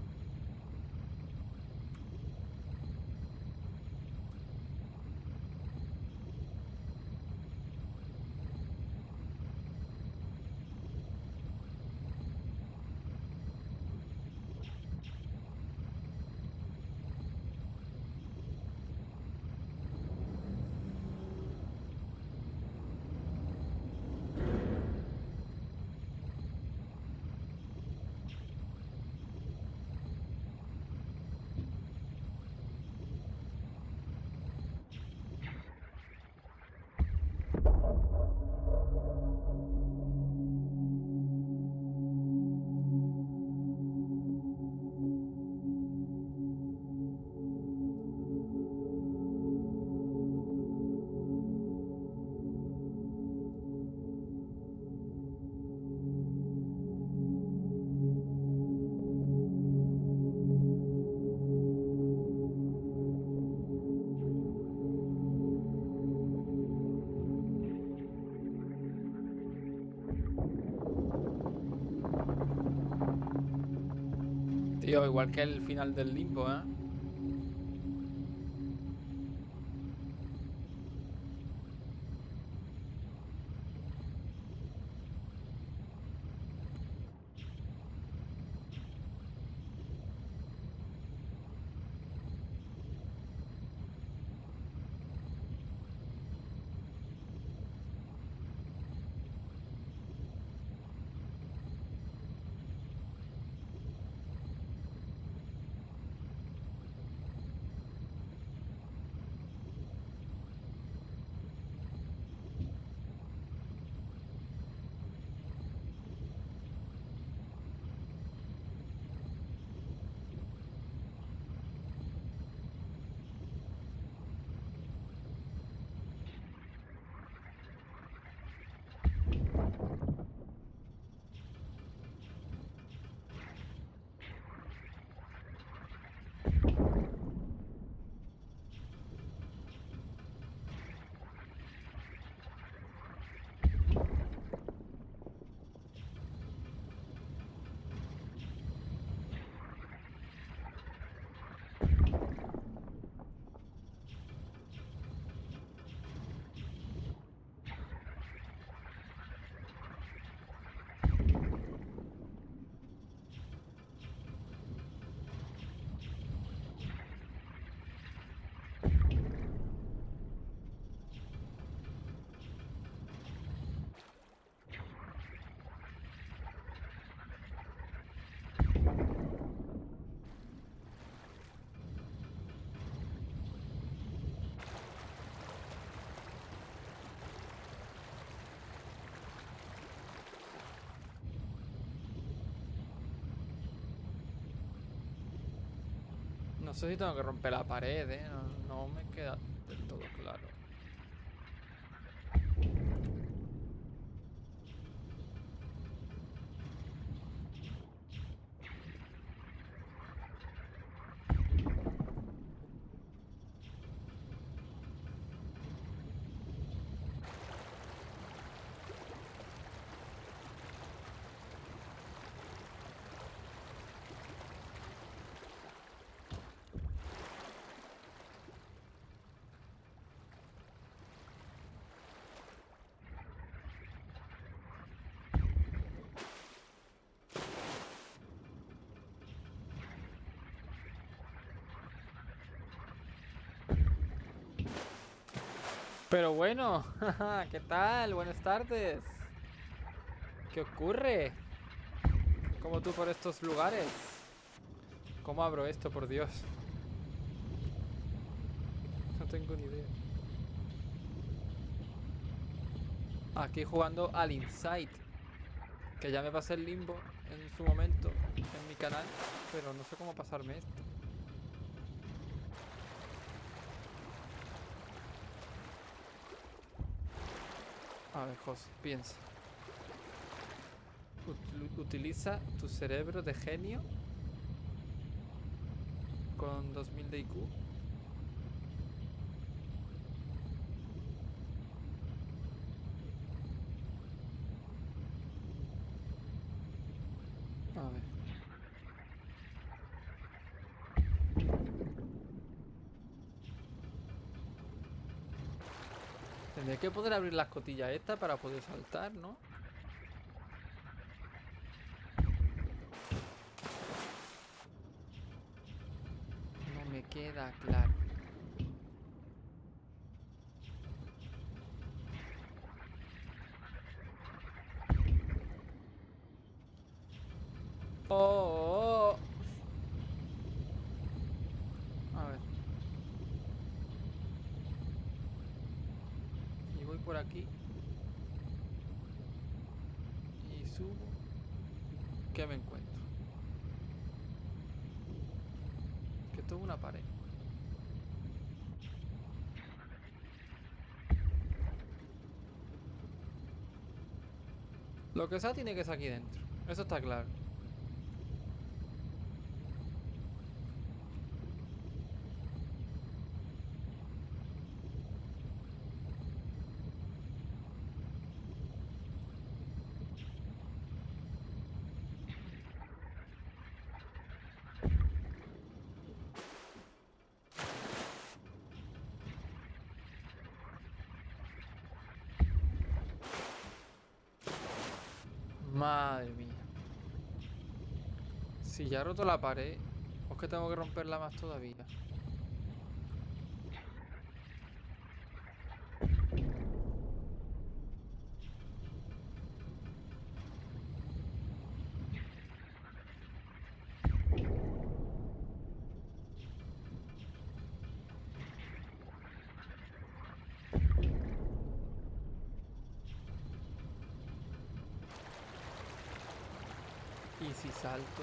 A: Tío, igual que el final del Limbo, ¿eh? No sé si tengo que romper la pared, ¿eh? No, no me queda del todo claro. Pero bueno, ¿qué tal? Buenas tardes. ¿Qué ocurre? ¿Cómo tú por estos lugares? ¿Cómo abro esto, por Dios? No tengo ni idea. Aquí jugando al Inside. Que ya me pasé el limbo en su momento en mi canal. Pero no sé cómo pasarme esto. A ver, Jos, piensa. Ut- utiliza tu cerebro de genio con dos mil de I Q. A ver. Tendré que poder abrir la escotilla esta para poder saltar, ¿no? No me queda claro. Oh, oh, oh. A ver. Y voy por aquí. Y subo. ¿Qué me encuentro? Que esto es una pared. Lo que sea tiene que ser aquí dentro. Eso está claro. Madre mía. Si ya he roto la pared, ¿o es que tengo que romperla más todavía? Y si salto...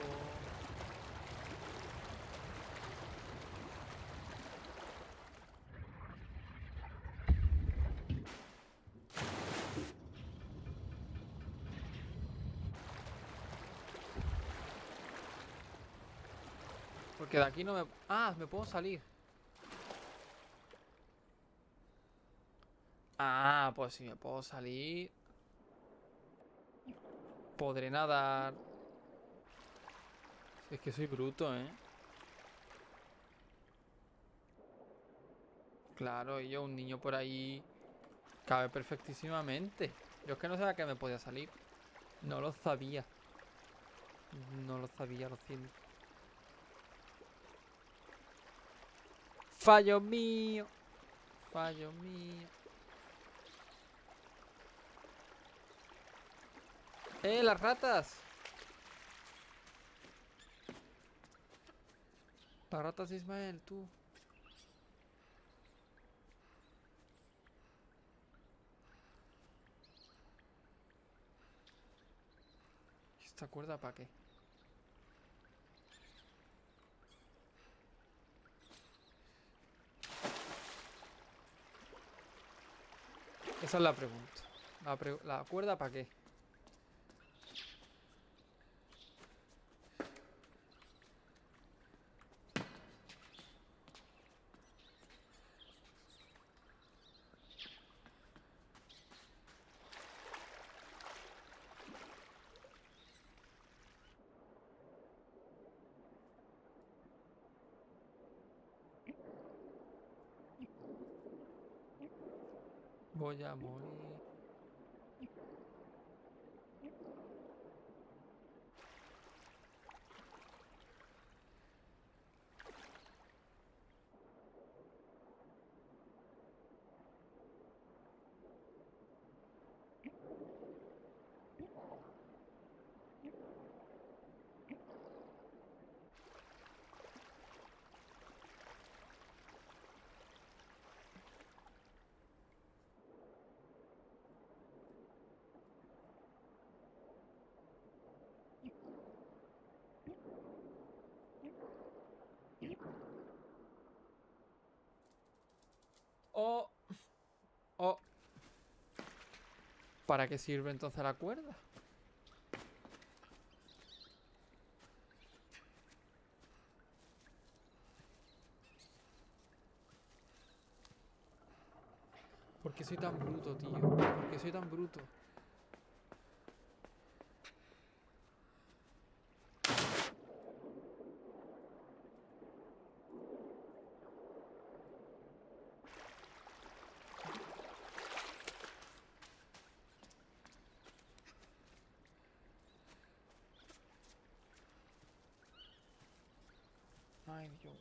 A: Porque de aquí no me... Ah, me puedo salir. Ah, pues si me puedo salir... Podré nadar. Es que soy bruto, ¿eh? Claro, y yo, un niño por ahí... Cabe perfectísimamente. Yo es que no sabía que me podía salir. No lo sabía. No lo sabía, lo siento. Fallo mío. Fallo mío. ¡Eh, las ratas! Las ratas de Ismael, tú. ¿Esta cuerda para qué? Esa es la pregunta. ¿La, pre ¿La cuerda para qué? Voy a morir. Oh, oh. ¿Para qué sirve entonces la cuerda? ¿Por qué soy tan bruto, tío? ¿Por qué soy tan bruto? Ay, Dios.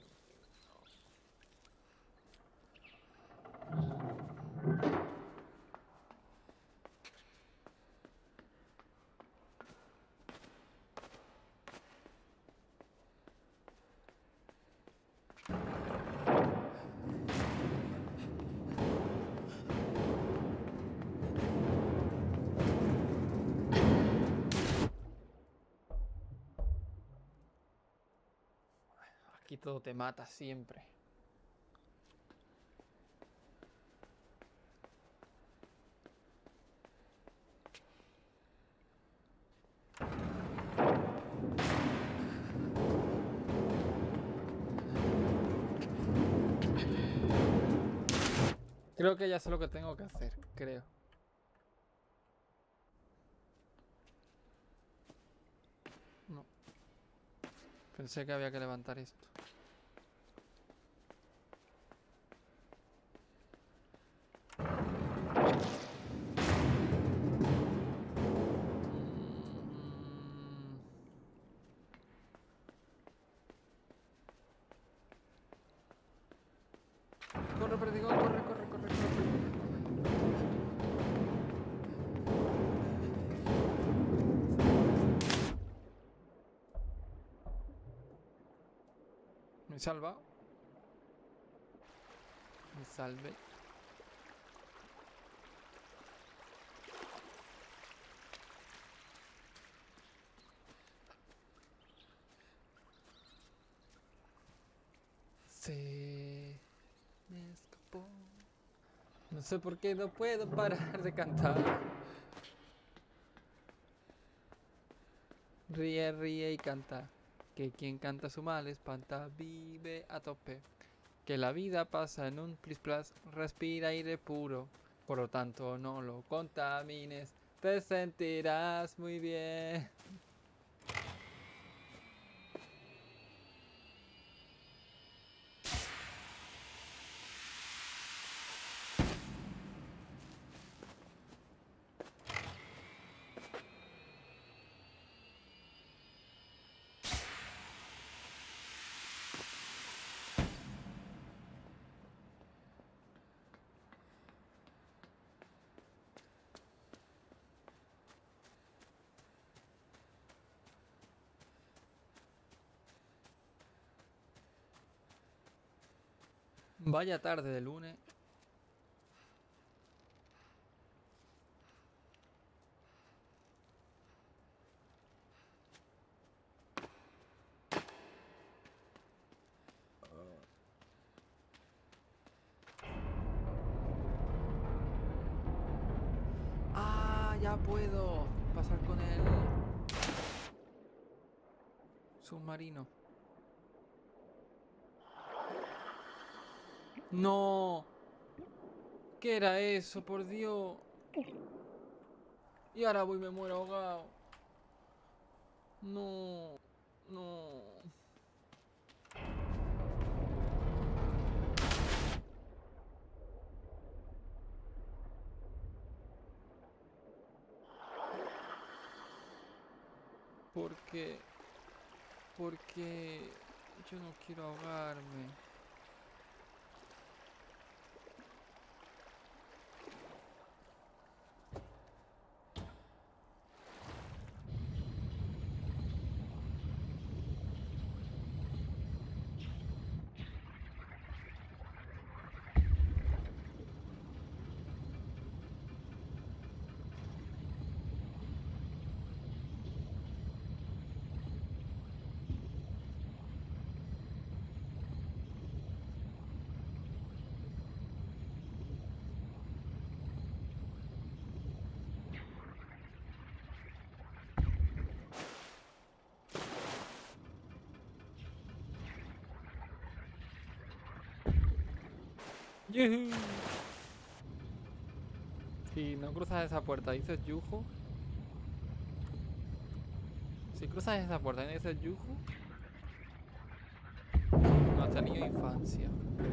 A: Aquí todo te mata siempre. Creo que ya sé lo que tengo que hacer, creo. No. Pensé que había que levantar esto. Mm. Corre, perdigón, corre, corre, corre, corre. Me he salvado. Me salvé. Se me escapó. No sé por qué no puedo parar de cantar. Ríe, ríe y canta. Que quien canta su mal espanta, vive a tope. Que la vida pasa en un plis plas, respira aire puro. Por lo tanto, no lo contamines, te sentirás muy bien. Vaya tarde de lunes. ya puedo pasar con el submarino. ¡No! ¿Qué era eso, por Dios? Y ahora voy y me muero ahogado. No, no. ¿Por qué? Porque yo no quiero ahogarme. ¡Yujú! Si no cruzas esa puerta, dices Yuju. Si cruzas esa puerta y no dices Yuju, no has tenido infancia.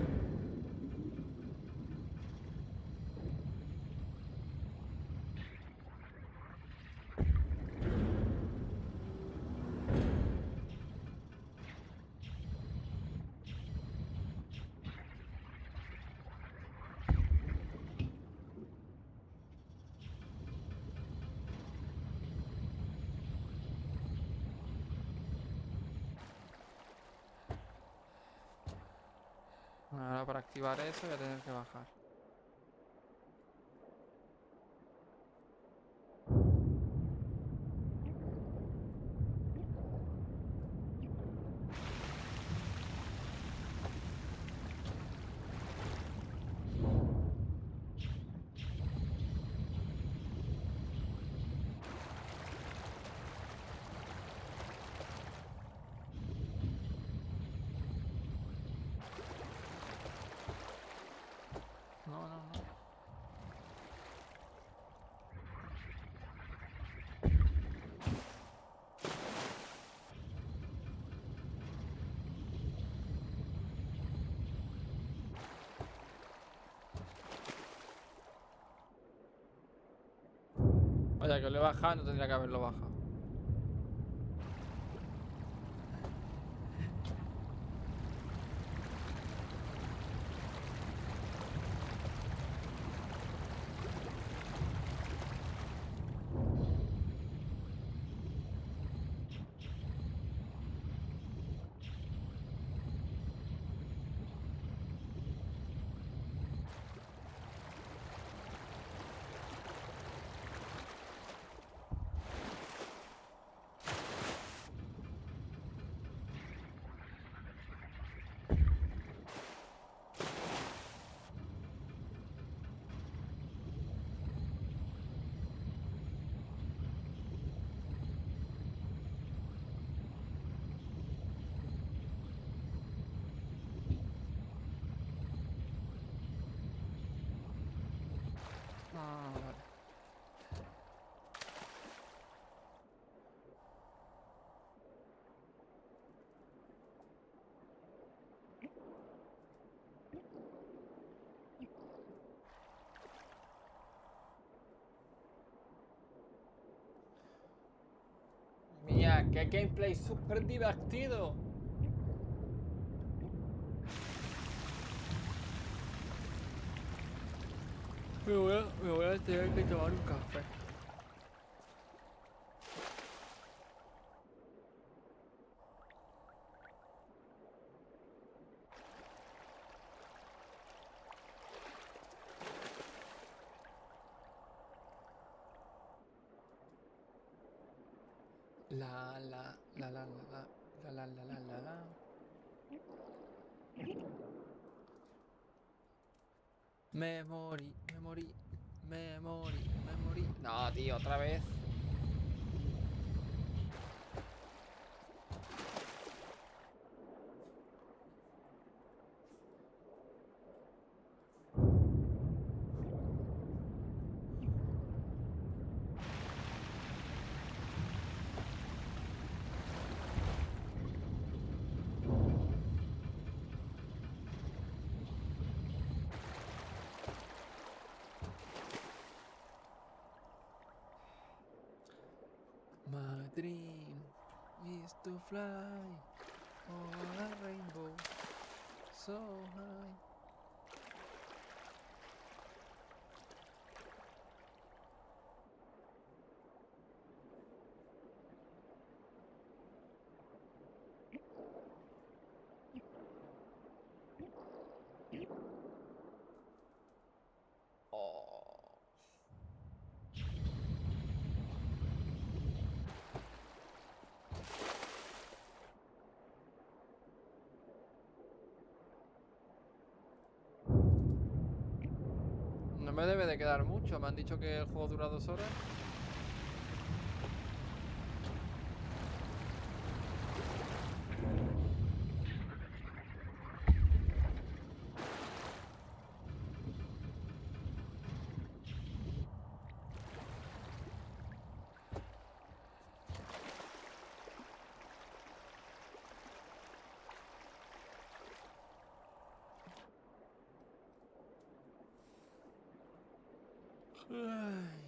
A: Ahora para activar eso voy a tener que bajar. No, no, no. Vaya, que lo he bajado, no tendría que haberlo bajado. Ah, vale. Mía, qué gameplay súper divertido. Me voy, a, me voy a tener que tomar un café. La la la la la la la la la la la la. Me morí, me morí, Me morí, me morí. No, tío, otra vez. My dream is to fly over a rainbow so high. Oh. No me debe de quedar mucho. Me han dicho que el juego dura dos horas. Ay.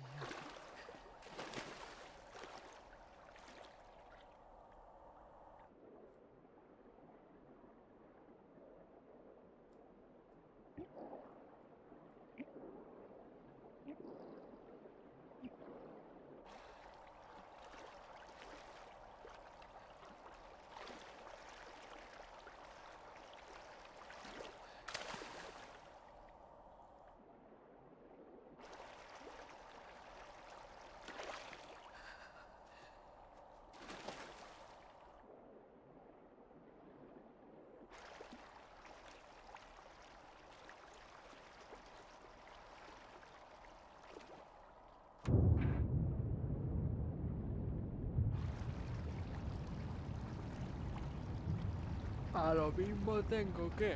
A: A lo mismo tengo que...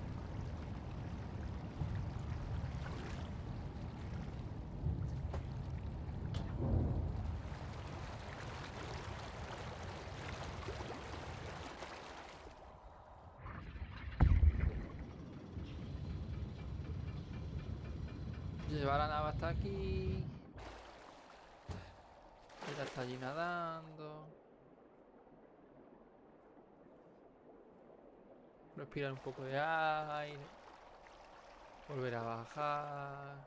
A: Llevar la nave hasta aquí. Ella está allí nadando. Respirar un poco de aire. Volver a bajar.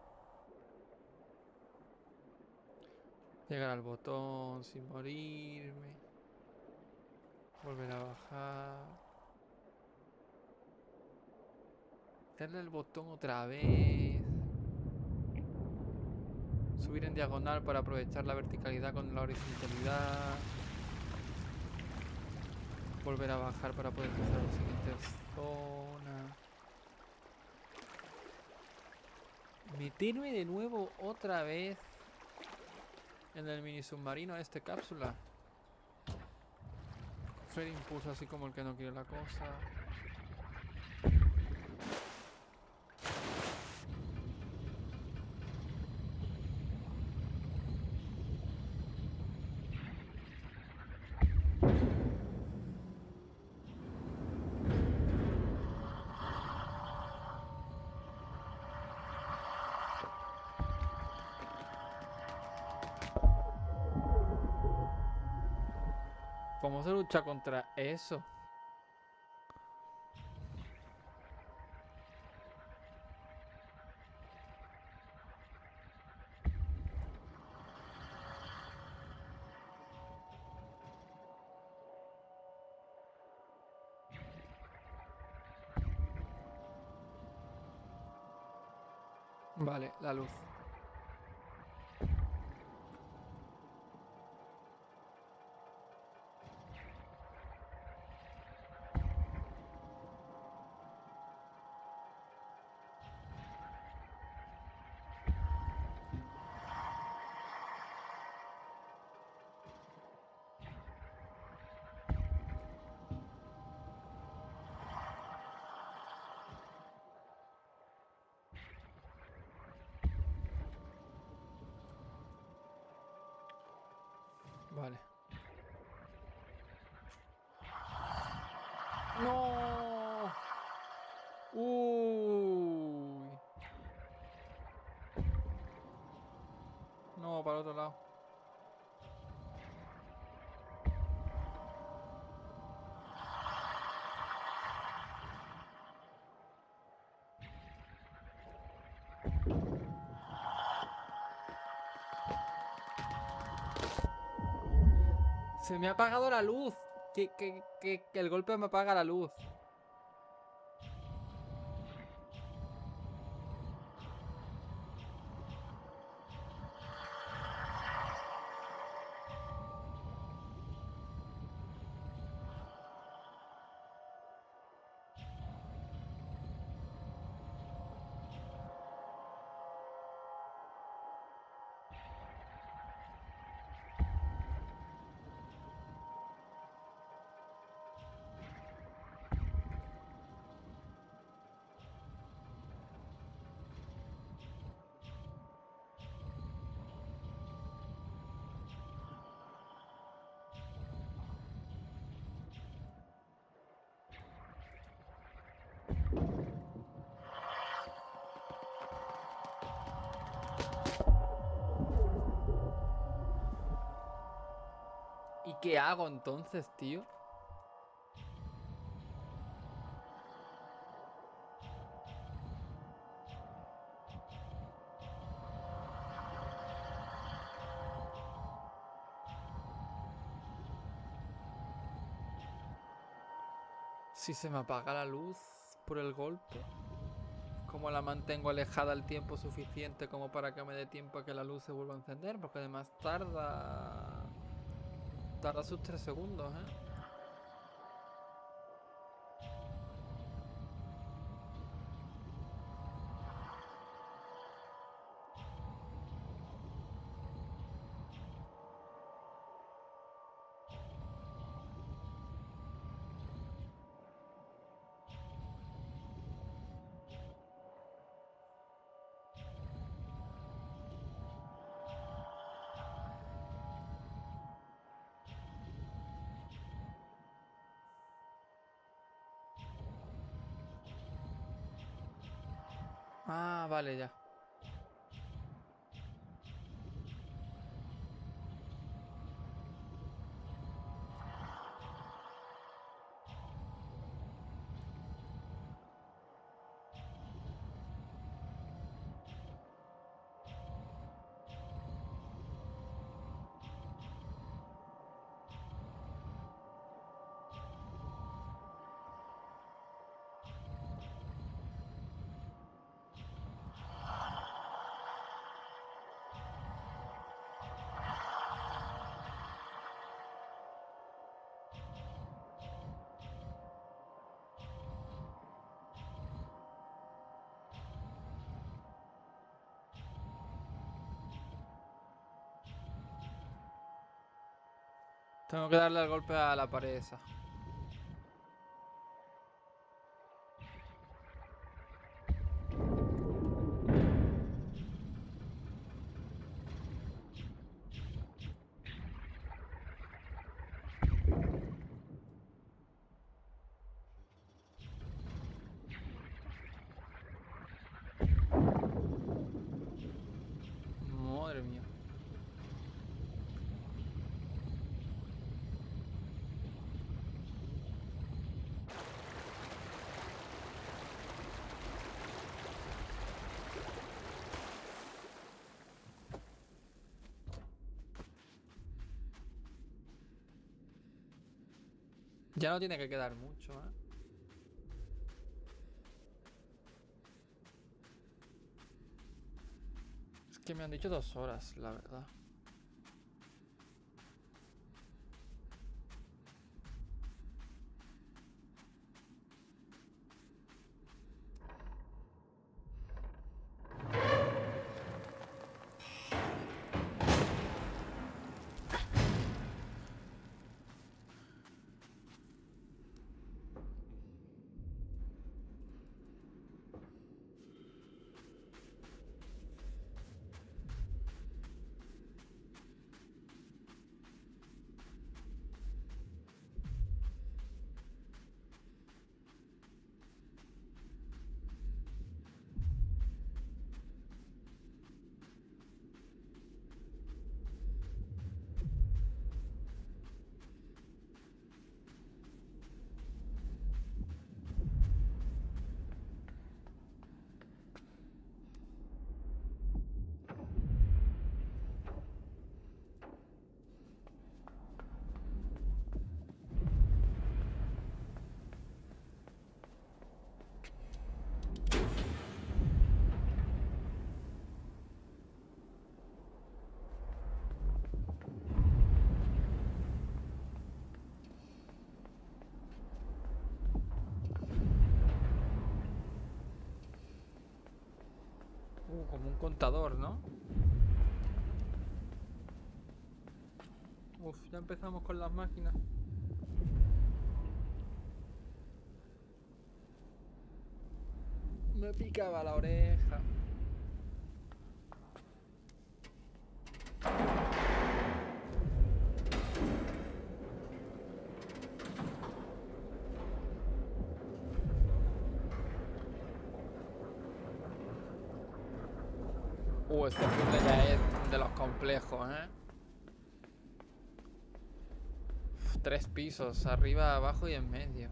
A: Llegar al botón sin morirme. Volver a bajar. Darle el botón otra vez. Subir en diagonal para aprovechar la verticalidad con la horizontalidad. Volver a bajar para poder cruzar las siguientes zonas. Meterme de nuevo otra vez en el mini submarino a este cápsula. Coger impulso así como el que no quiere la cosa. ¿Cómo se lucha contra eso? Vale, la luz. Se me ha apagado la luz. Que, que, que, que el golpe me apaga la luz. ¿Y qué hago entonces, tío? Si se me apaga la luz por el golpe, ¿cómo la mantengo alejada el tiempo suficiente como para que me dé tiempo a que la luz se vuelva a encender? Porque además tarda... Tarda sus tres segundos, ¿eh? Ah, vale, ya. Tengo que darle el golpe a la pared esa. Madre mía. Ya no tiene que quedar mucho, ¿eh? Es que me han dicho dos horas, la verdad. Uh, como un contador, ¿no? Uf, ya empezamos con las máquinas. Me picaba la oreja. Uh, este puzzle ya es de los complejos, ¿eh? Uf, tres pisos, arriba, abajo y en medio.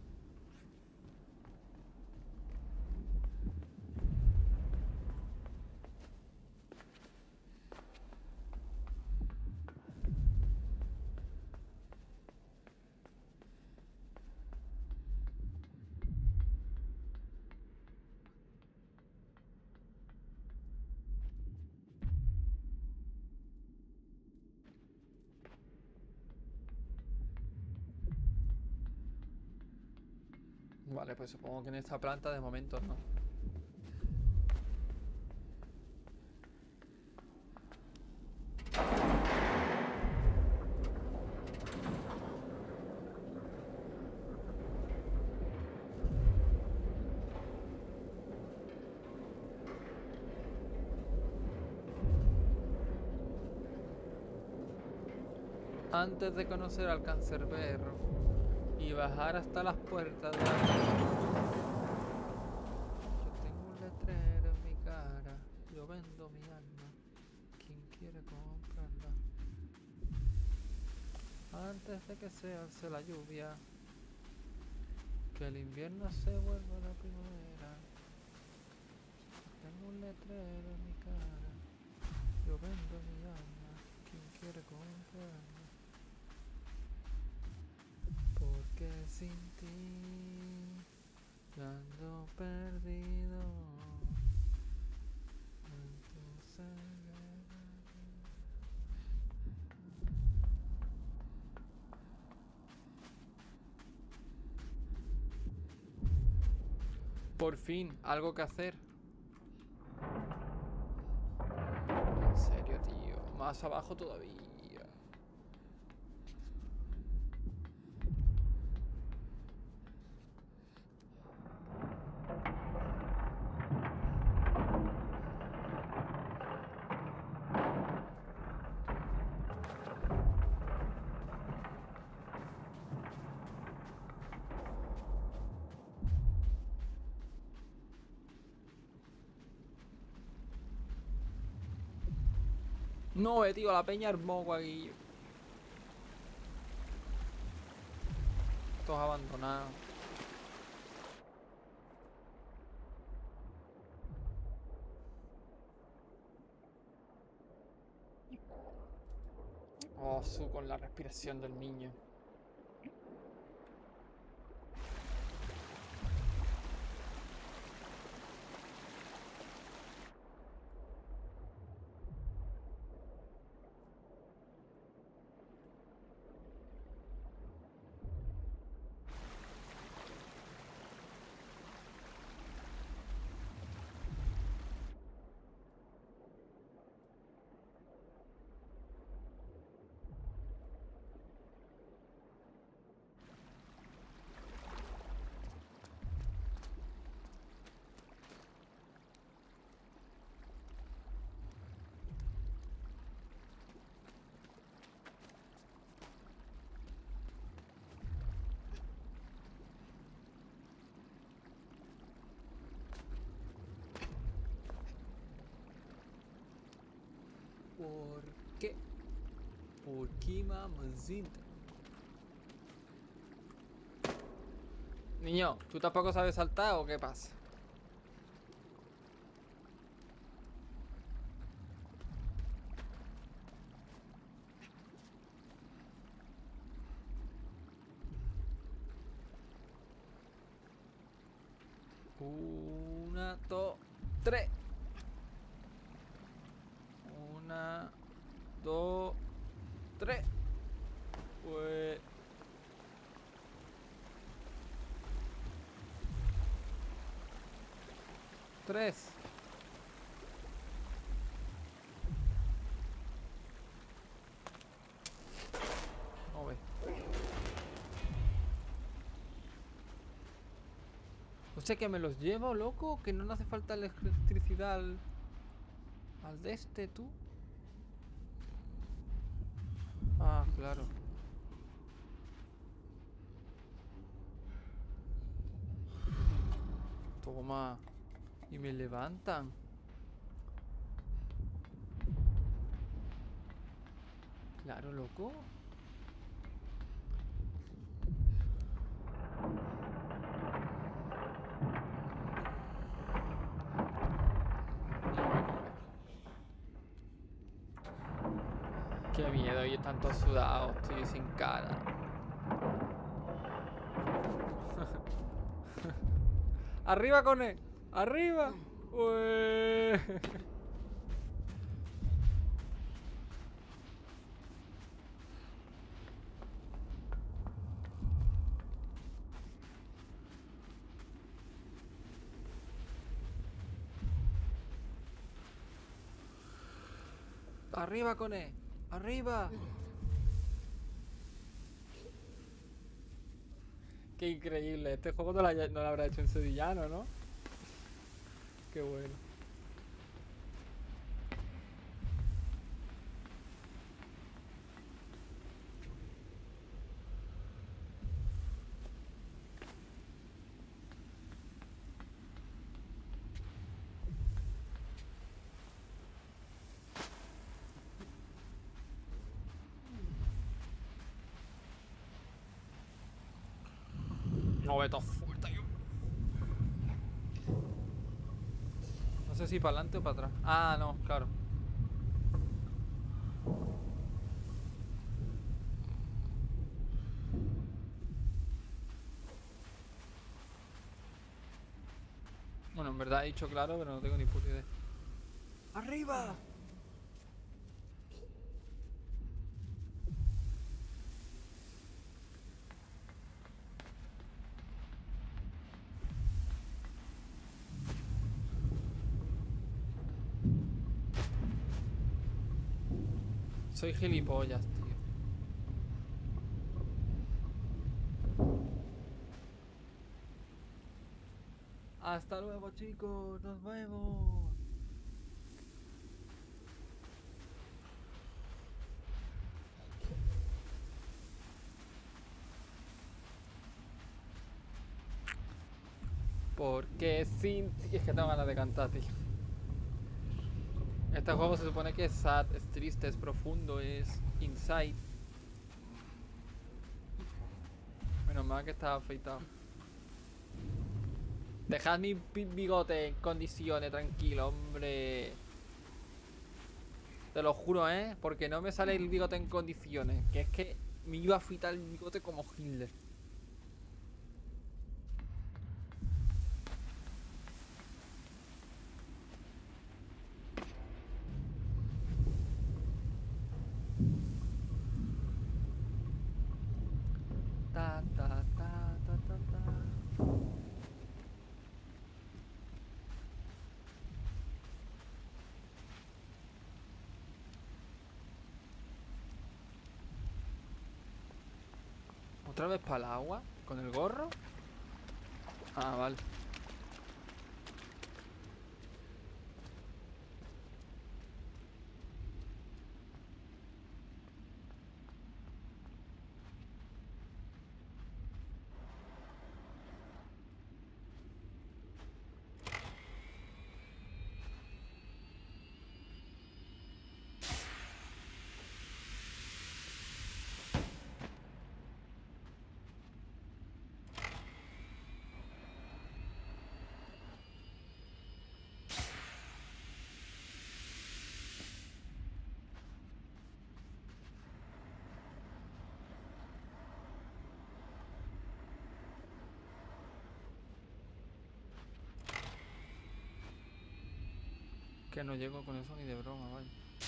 A: Vale, pues supongo que en esta planta de momento no. Antes de conocer al cancerbero y bajar hasta las puertas de la... Yo tengo un letrero en mi cara, yo vendo mi alma, ¿quién quiere comprarla? Antes de que se alce la lluvia, que el invierno se vuelva la primavera. Tengo un letrero en mi cara, yo vendo mi alma, ¿quién quiere comprarla? Porque sin ti yo ando perdido en tu ceguera. Por fin, algo que hacer. En serio, tío. Más abajo todavía. No, eh, tío, la peña armó aquí. Todos abandonados. Oh, su con la respiración del niño. ¿Por qué? ¿Por qué, mamacita? Niño, ¿tú tampoco sabes saltar o qué pasa? Una, dos, tres. Una, dos, tres. Pues... Tres. sea que me los llevo, loco, que no le hace falta electricidad al, al de este, tú. Ah, claro. Toma. Y me levantan. Claro, loco. No ve, no ve. Qué miedo, y están todos sudados, estoy sin cara. ¡Arriba con él! ¡Arriba! Ué. ¡Arriba con él! ¡Arriba! Qué increíble. Este juego no lo, haya- no lo habrá hecho un sevillano, ¿no? Qué bueno. No ve todo fuerte. Yo. No sé si para adelante o para atrás. Ah, no, claro. Bueno, en verdad he dicho claro, pero no tengo ni puta idea. ¡Arriba! Soy gilipollas, tío. Hasta luego, chicos. Nos vemos. Porque sin... Es que tengo ganas de cantar, tío. Este juego se supone que es sad, es triste, es profundo, es inside. Menos mal que estaba afeitado. Dejad mi pi- bigote en condiciones, tranquilo, hombre. Te lo juro, ¿eh? Porque no me sale el bigote en condiciones. Que es que me iba a afeitar el bigote como Hitler. Ta, ta, ta, ta, ta, ta. ¿Otra vez para el agua? ¿Con el gorro? Ah, vale. Que no llego con eso ni de broma, vale.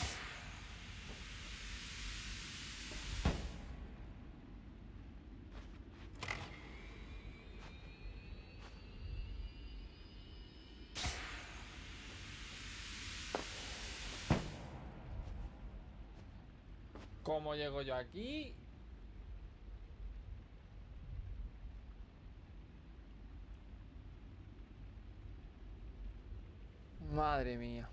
A: ¿Cómo llego yo aquí? Madre mía.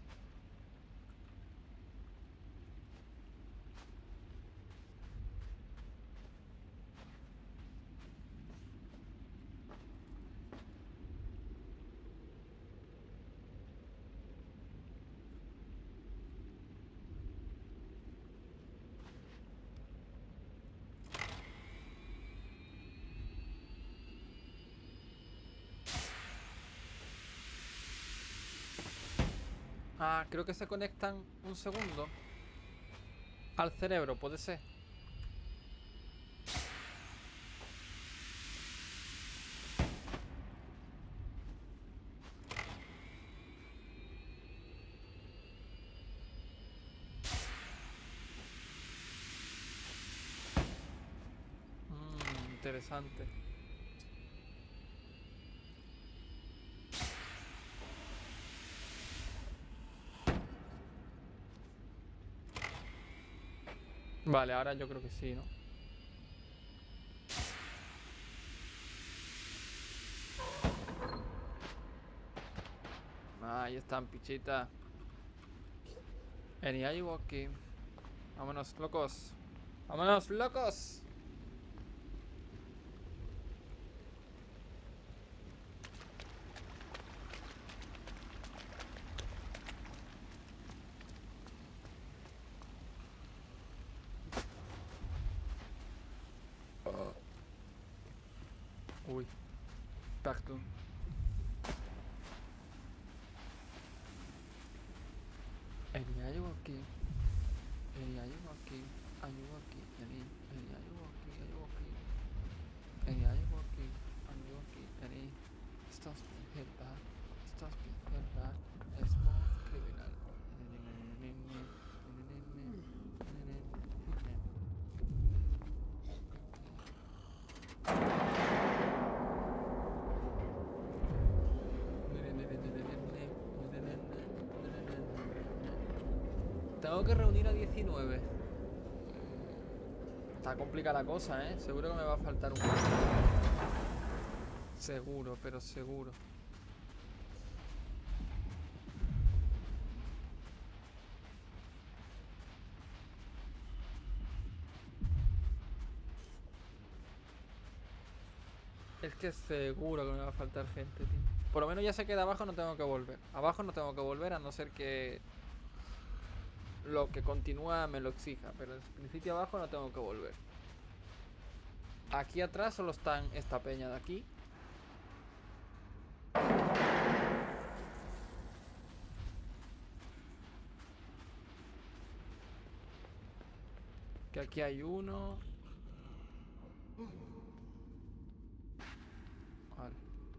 A: Ah, creo que se conectan un segundo al cerebro, puede ser. Mmm, interesante. Vale, ahora yo creo que sí, ¿no? Ahí están, pichita. Any are you walking? Vámonos, locos. Vámonos, locos. Uy, pardon. Any are you walking? Any are you walking? Are you walking? Any, any are you walking? Are you walking? Any are you walking? Are you walking? Any stop being held back. Stop being held back. A small criminal. Tengo que reunir a diecinueve. Está complicada la cosa, ¿eh? Seguro que me va a faltar un poco. Seguro, pero seguro. Es que seguro que me va a faltar gente, tío. Por lo menos ya sé que de abajo no tengo que volver. Abajo no tengo que volver a no ser que lo que continúa me lo exija. Pero en principio abajo no tengo que volver. Aquí atrás solo están esta peña de aquí. Que aquí hay uno. Vale.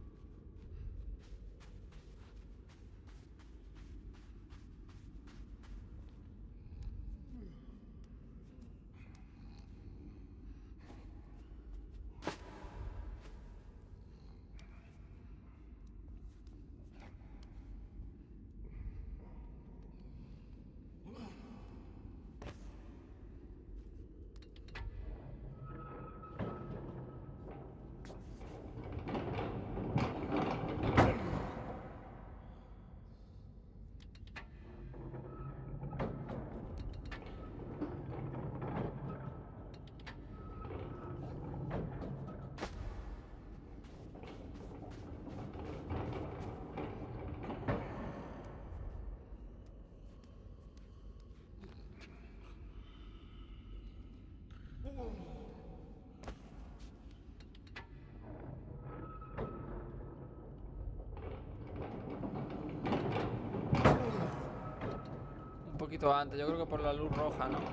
A: Un poquito antes, yo creo que por la luz roja, ¿no?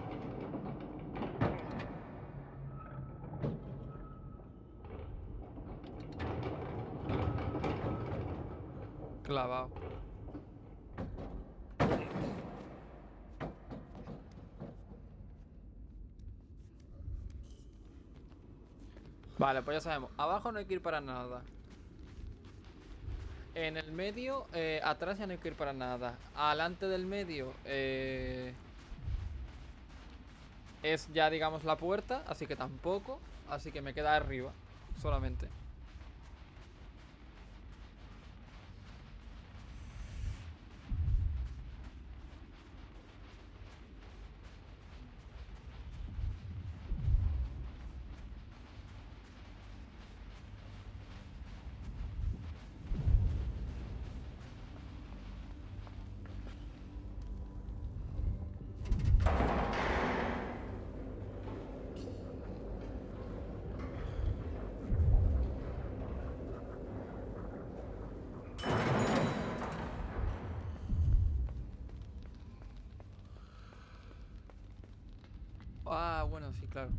A: Clavado. Vale, pues ya sabemos. Abajo no hay que ir para nada. En el medio, eh, atrás ya no hay que ir para nada. Adelante del medio eh, es ya, digamos, la puerta, así que tampoco. Así que me queda arriba, solamente. Ah, bueno, sí, claro.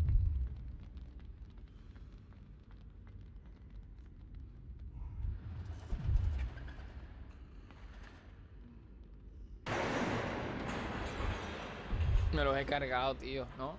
A: Me los he cargado, tío, ¿no?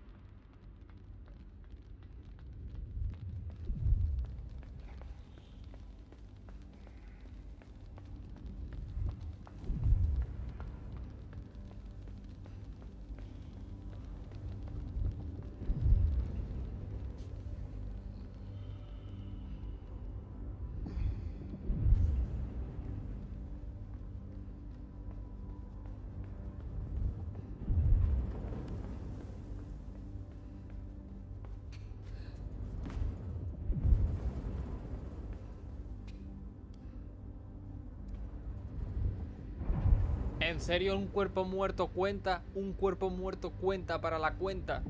A: ¿En serio un cuerpo muerto cuenta? ¿Un cuerpo muerto cuenta para la cuenta?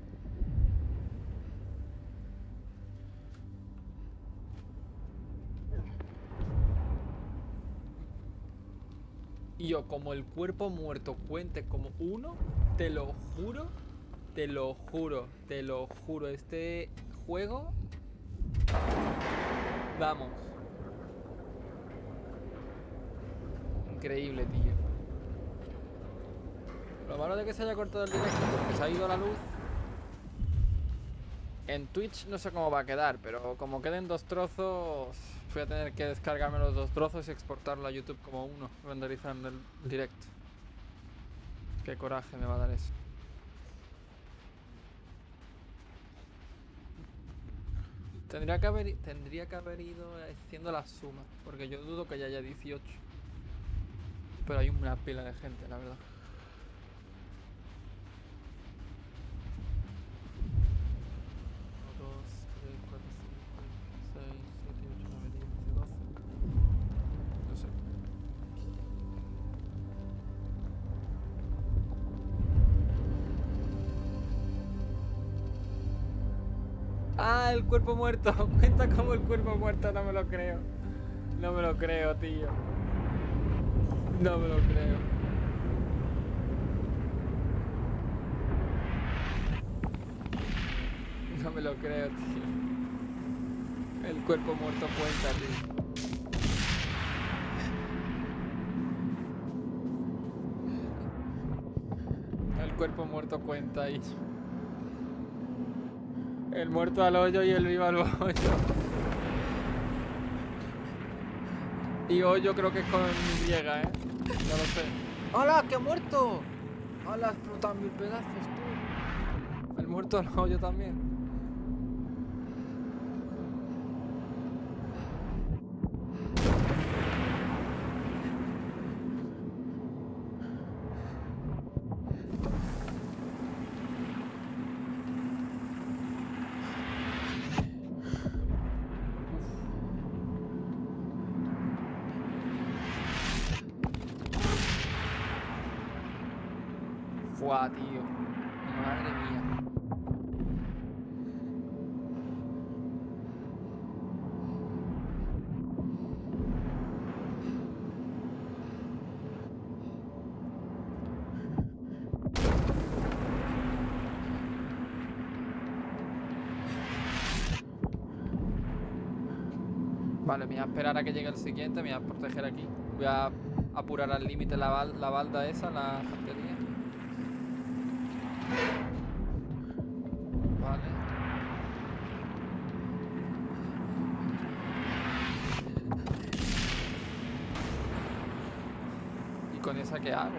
A: Y yo, como el cuerpo muerto cuente como uno, te lo juro, te lo juro, te lo juro. Este juego... Vamos. Increíble, tío. Lo malo de que se haya cortado el directo porque se ha ido la luz. En Twitch no sé cómo va a quedar, pero como queden dos trozos, voy a tener que descargarme los dos trozos y exportarlo a YouTube como uno, renderizando el directo. Qué coraje me va a dar eso. Tendría que haber, tendría que haber ido haciendo la suma, porque yo dudo que ya haya dieciocho. Pero hay una pila de gente, la verdad. uno, dos, tres, cuatro, cinco, seis, siete, ocho, nueve, diez, doce. No sé. Ah, el cuerpo muerto. Cuenta como el cuerpo muerto, no me lo creo. No me lo creo, tío. No me lo creo. No me lo creo, tío. El cuerpo muerto cuenta, tío. El cuerpo muerto cuenta ahí. El muerto al hoyo y el vivo al hoyo. Y hoyo creo que es con Y, ¿eh? No lo sé. ¡Hala! ¡Que ha muerto! ¡Hala! Has explotado mil pedazos, tú. El muerto al hoyo también. Fuá, tío. Madre mía. Vale, me voy a esperar a que llegue el siguiente. Me voy a proteger aquí. Voy a apurar al límite la, bal la balda esa, la arteria. Vale. ¿Y con esa qué hago?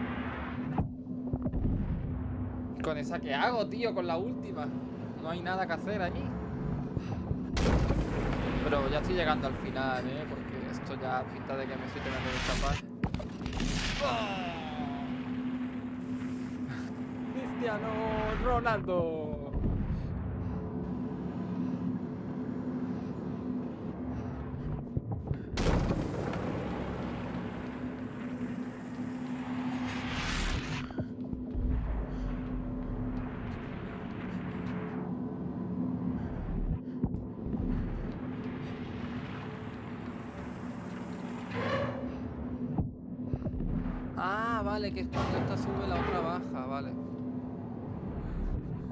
A: ¿Y con esa qué hago, tío? Con la última. No hay nada que hacer allí. Pero ya estoy llegando al final, ¿eh? Porque esto ya pinta de que me estoy teniendo que escapar. ¡Oh! ¡Cristiano Ronaldo! Ah, vale, que es cuando esta sube la otra baja, vale.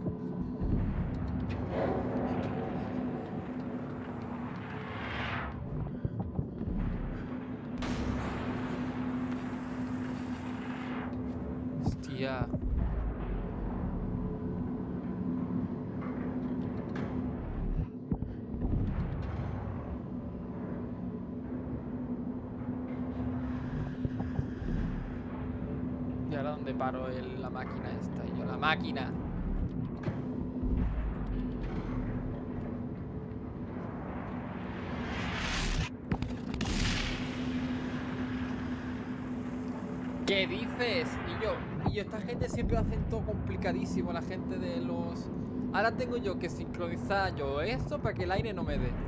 A: Hostia. ¿Y ahora dónde paro el- la máquina esta? Y yo, la máquina. ¿Qué dices? Y yo, y yo, esta gente siempre lo hacen todo complicadísimo, la gente de los... Ahora tengo yo que sincronizar yo esto para que el aire no me dé.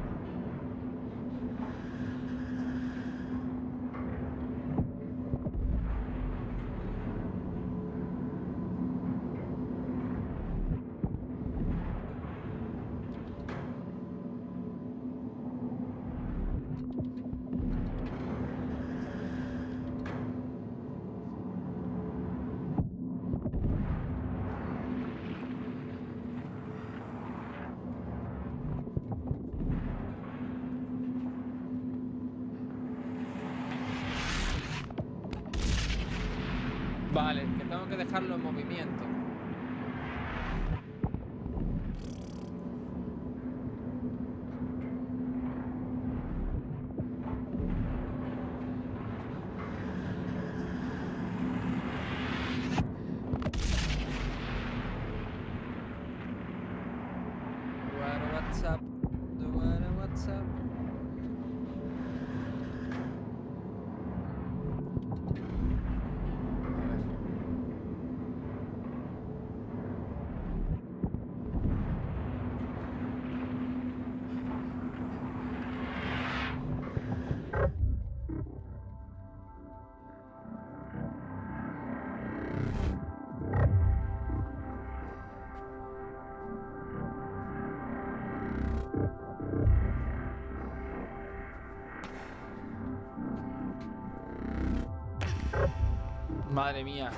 A: Vale, que tengo que dejarlo en movimiento. Duara WhatsApp, Duara WhatsApp. A ver. Madre mía.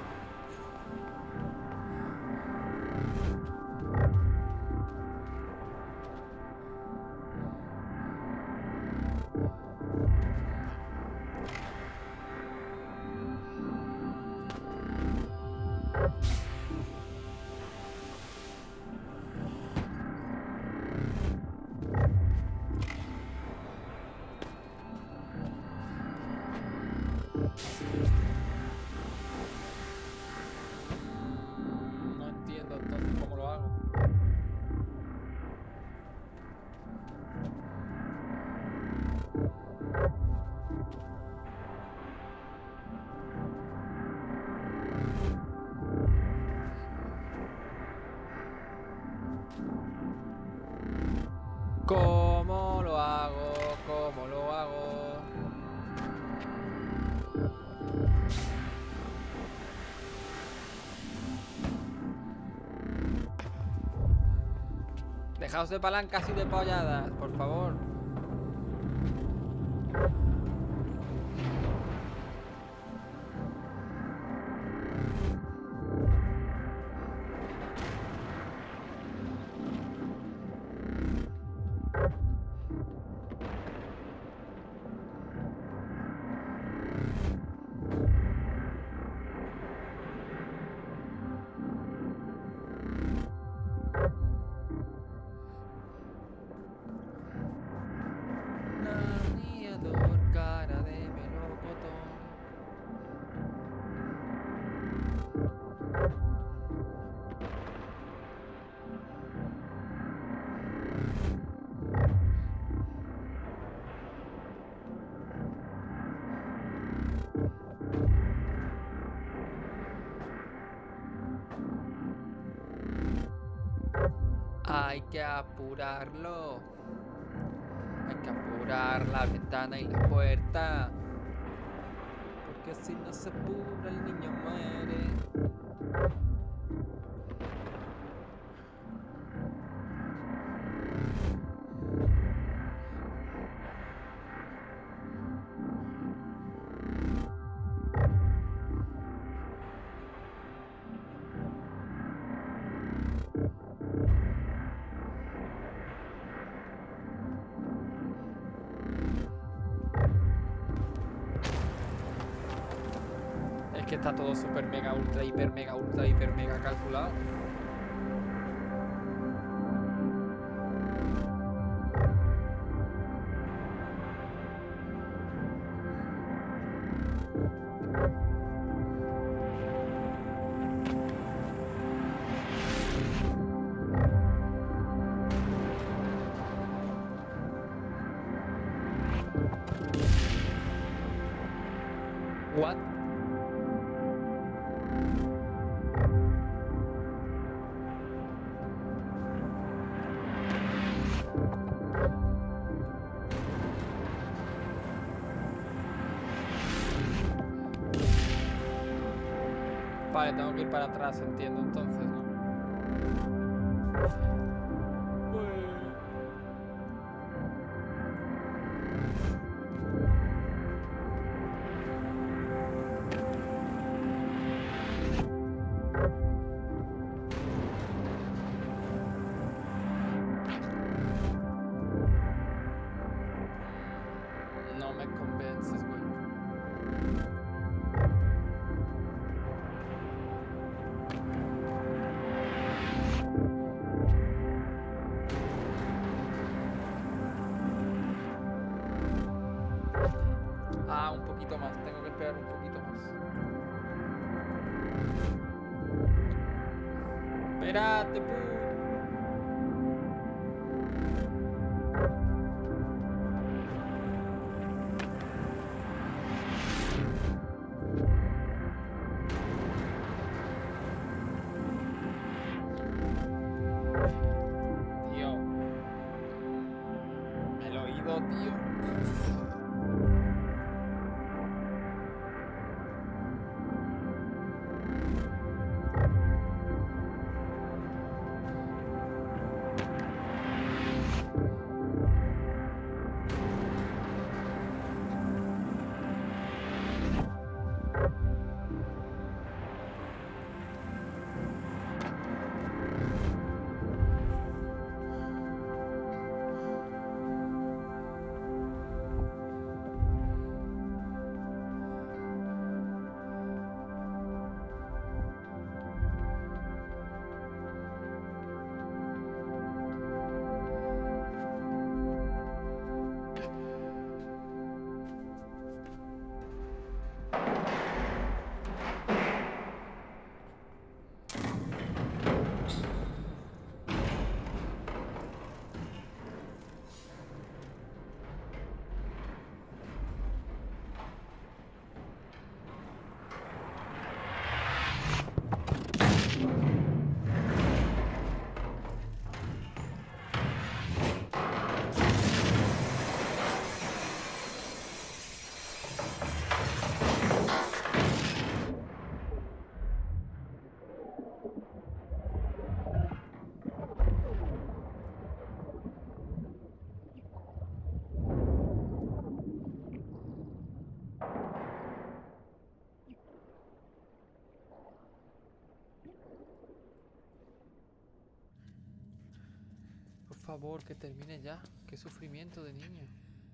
A: No entiendo entonces cómo lo hago. ¿Cómo lo hago? ¿Cómo lo hago? Dejaos de palancas y de polladas, por favor. Nadador, cara de melocotón. Hay que apurarlo. Hay que apurar la ventana y la puerta. Porque si no se apura el niño muere. que está todo super mega ultra hiper mega ultra hiper mega calculado. What? Vale, tengo que ir para atrás, entiendo entonces, ¿no? No me convences, güey. Ah, un poquito más. Tengo que esperar un poquito más. Espérate, pu. Tío. El oído, tío. Por favor, que termine ya. Qué sufrimiento de niño.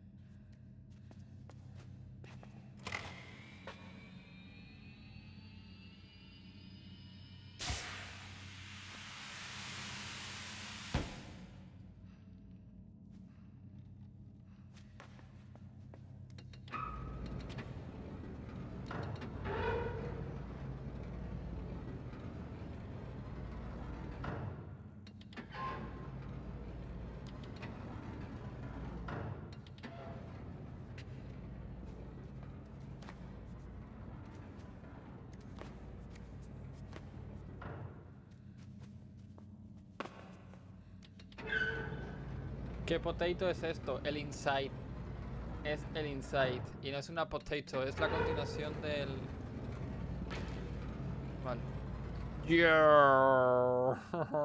A: ¿Qué potato es esto? El inside. Es el inside. Y no es una potato, es la continuación del... Vale. Yeah.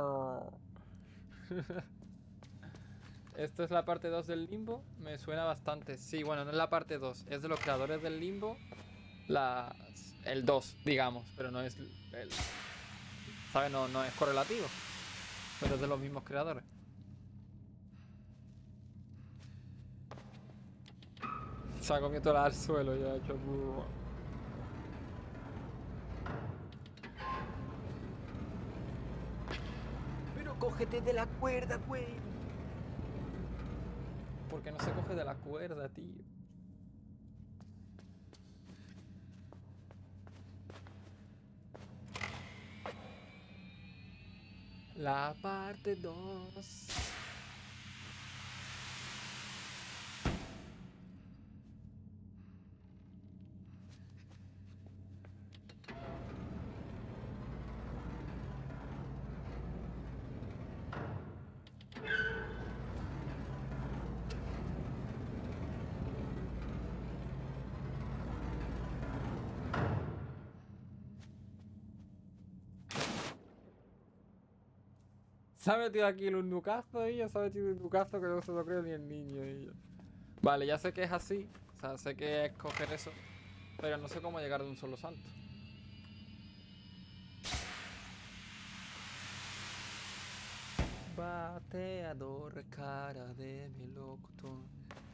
A: Esto es la parte dos del Limbo. Me suena bastante. Sí, bueno, no es la parte dos. Es de los creadores del Limbo. La... El dos, digamos. Pero no es... El... ¿Sabes? No, no es correlativo. Pero es de los mismos creadores. Se ha comido todo al suelo ya, hecho.
C: cógete de la cuerda, güey.
A: Porque no se coge de la cuerda, tío. La parte dos. Se ha metido aquí en un nucazo y ya se ha metido en un nucazo que no se lo cree ni el niño. Y yo. Vale, ya sé que es así. O sea, sé que es coger eso. Pero no sé cómo llegar de un solo salto. Bateador, cara de melocotón.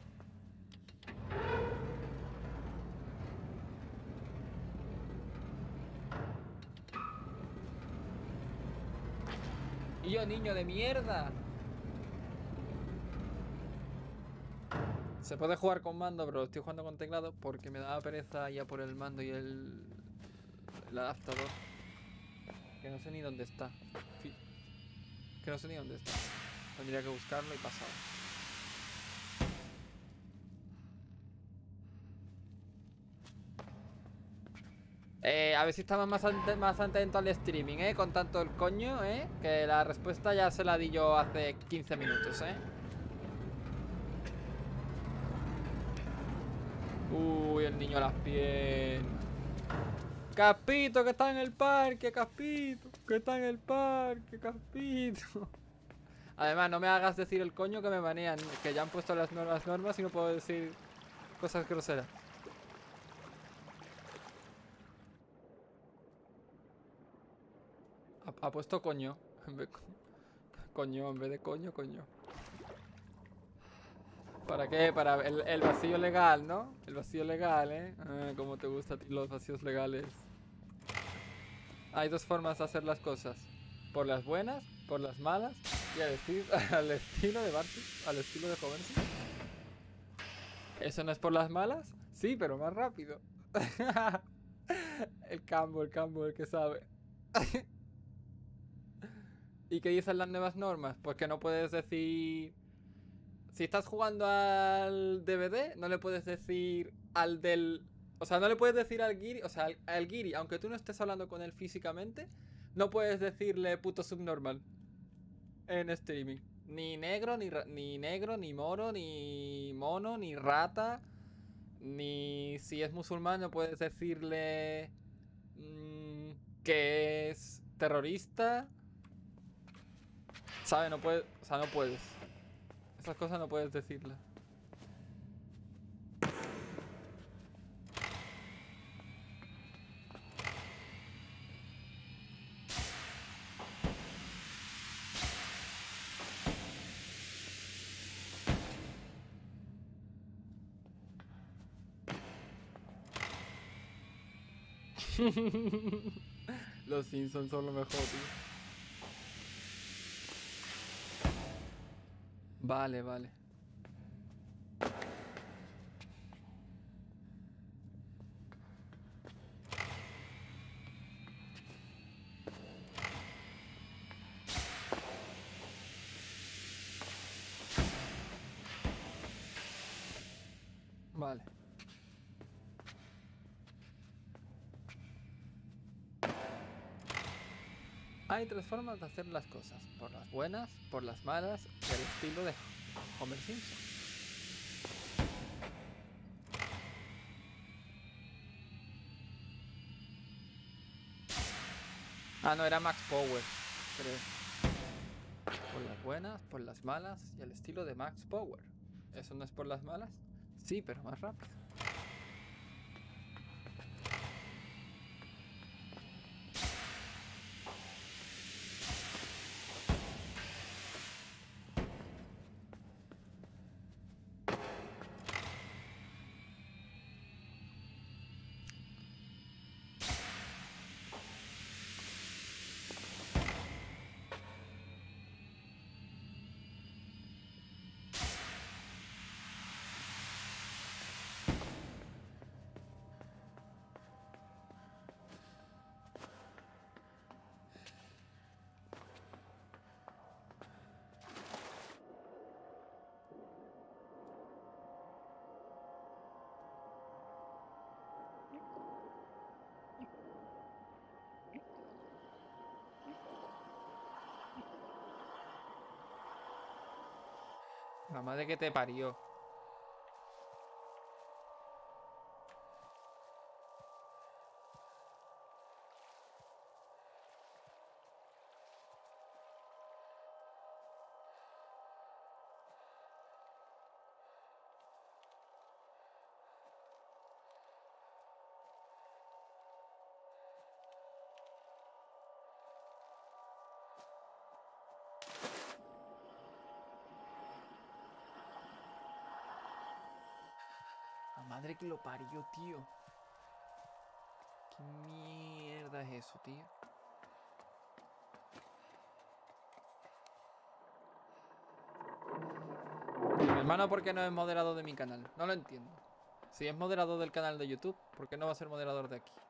A: Y yo, niño de mierda. Se puede jugar con mando, pero estoy jugando con teclado porque me daba pereza ya por el mando y el, el adaptador. Que no sé ni dónde está. Fi- Que no sé ni dónde está. Tendría que buscarlo y pasado. Eh, a ver si estamos más, ante- más atentos al streaming, ¿eh? Con tanto el coño, ¿eh? Que la respuesta ya se la di yo hace quince minutos, ¿eh? Uy, el niño a las piernas. Caspito, que está en el parque, Caspito. Que está en el parque, Caspito. Además, no me hagas decir el coño que me banean. Que ya han puesto las nuevas normas y no puedo decir cosas groseras. Ha, ha puesto coño. En vez co- coño, en vez de coño, coño. ¿Para qué? Para el, el vacío legal, ¿no? El vacío legal, ¿eh? Ah, como te gustan a ti los vacíos legales. Hay dos formas de hacer las cosas. Por las buenas, por las malas y al estilo, al estilo de Barty, al estilo de Jovensi. ¿Eso no es por las malas? Sí, pero más rápido. El campo, el campo, el que sabe. ¿Y qué dicen las nuevas normas? Pues que no puedes decir... Si estás jugando al D V D, no le puedes decir al del... O sea, no le puedes decir al Giri... O sea, al, al Giri, aunque tú no estés hablando con él físicamente, no puedes decirle puto subnormal en streaming. Ni negro, ni, ra- ni negro, ni moro, ni mono, ni rata. Ni si es musulmán no puedes decirle mm, que es terrorista. ¿Sabes? No puedes... O sea, no puedes. Esas cosas no puedes decirlas. Los Simpsons son lo mejor, tío. Vale, vale. Vale. Hay tres formas de hacer las cosas. Por las buenas, por las malas y al estilo de Homer Simpson. Ah, no, era Max Power, creo. Por las buenas, por las malas y al estilo de Max Power. ¿Eso no es por las malas? Sí, pero más rápido. La madre que te parió. La madre que lo parió, tío. ¿Qué mierda es eso, tío? Mi hermano, ¿por qué no es moderador de mi canal? No lo entiendo. Si es moderador del canal de YouTube, ¿por qué no va a ser moderador de aquí?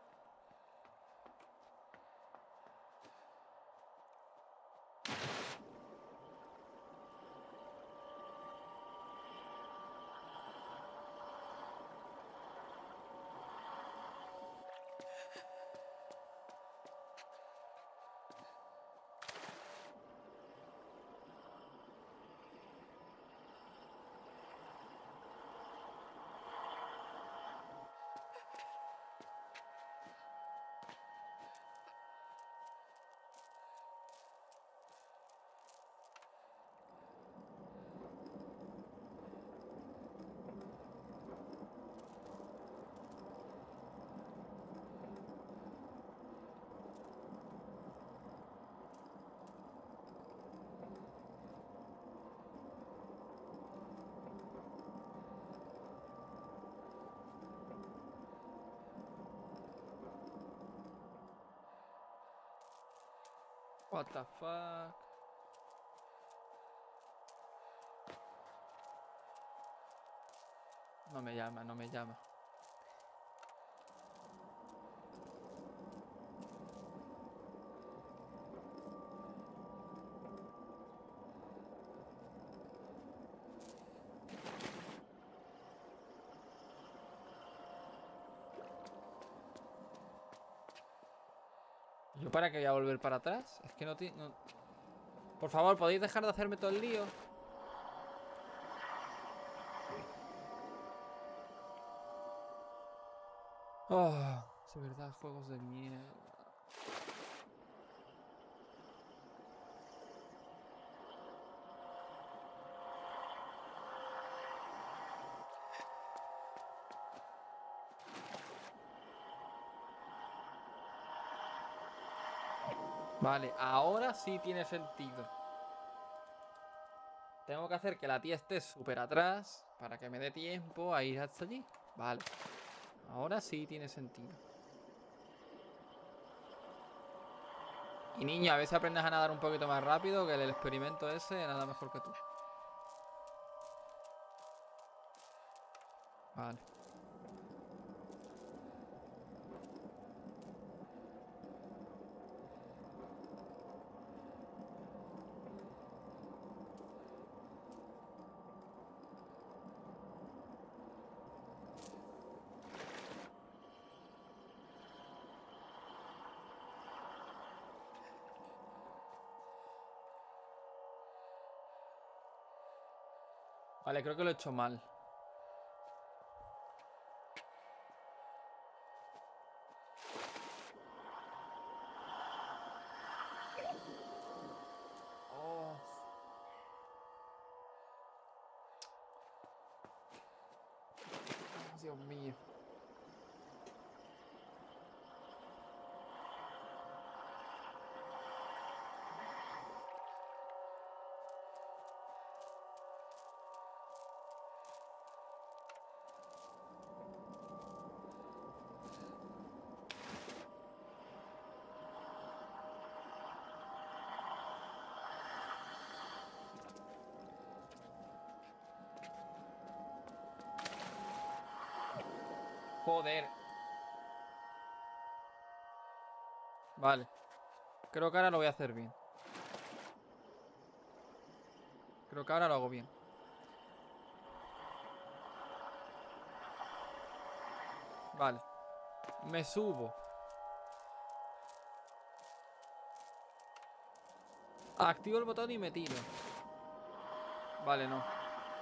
A: What the fuck? No me llama, no me llama. ¿Yo para qué voy a volver para atrás? Es que no tiene... No... Por favor, ¿podéis dejar de hacerme todo el lío? Oh, de verdad, juegos de mierda. Vale, ahora sí tiene sentido. Tengo que hacer que la tía esté súper atrás para que me dé tiempo a ir hasta allí. Vale. Ahora sí tiene sentido. Y niño, a ver si aprendes a nadar un poquito más rápido, que el experimento ese nada mejor que tú. Vale. Vale, creo que lo he hecho mal. Oh. Dios mío. Joder. Vale. Creo que ahora lo voy a hacer bien. Creo que ahora lo hago bien. Vale. Me subo. Activo el botón y me tiro. Vale, no.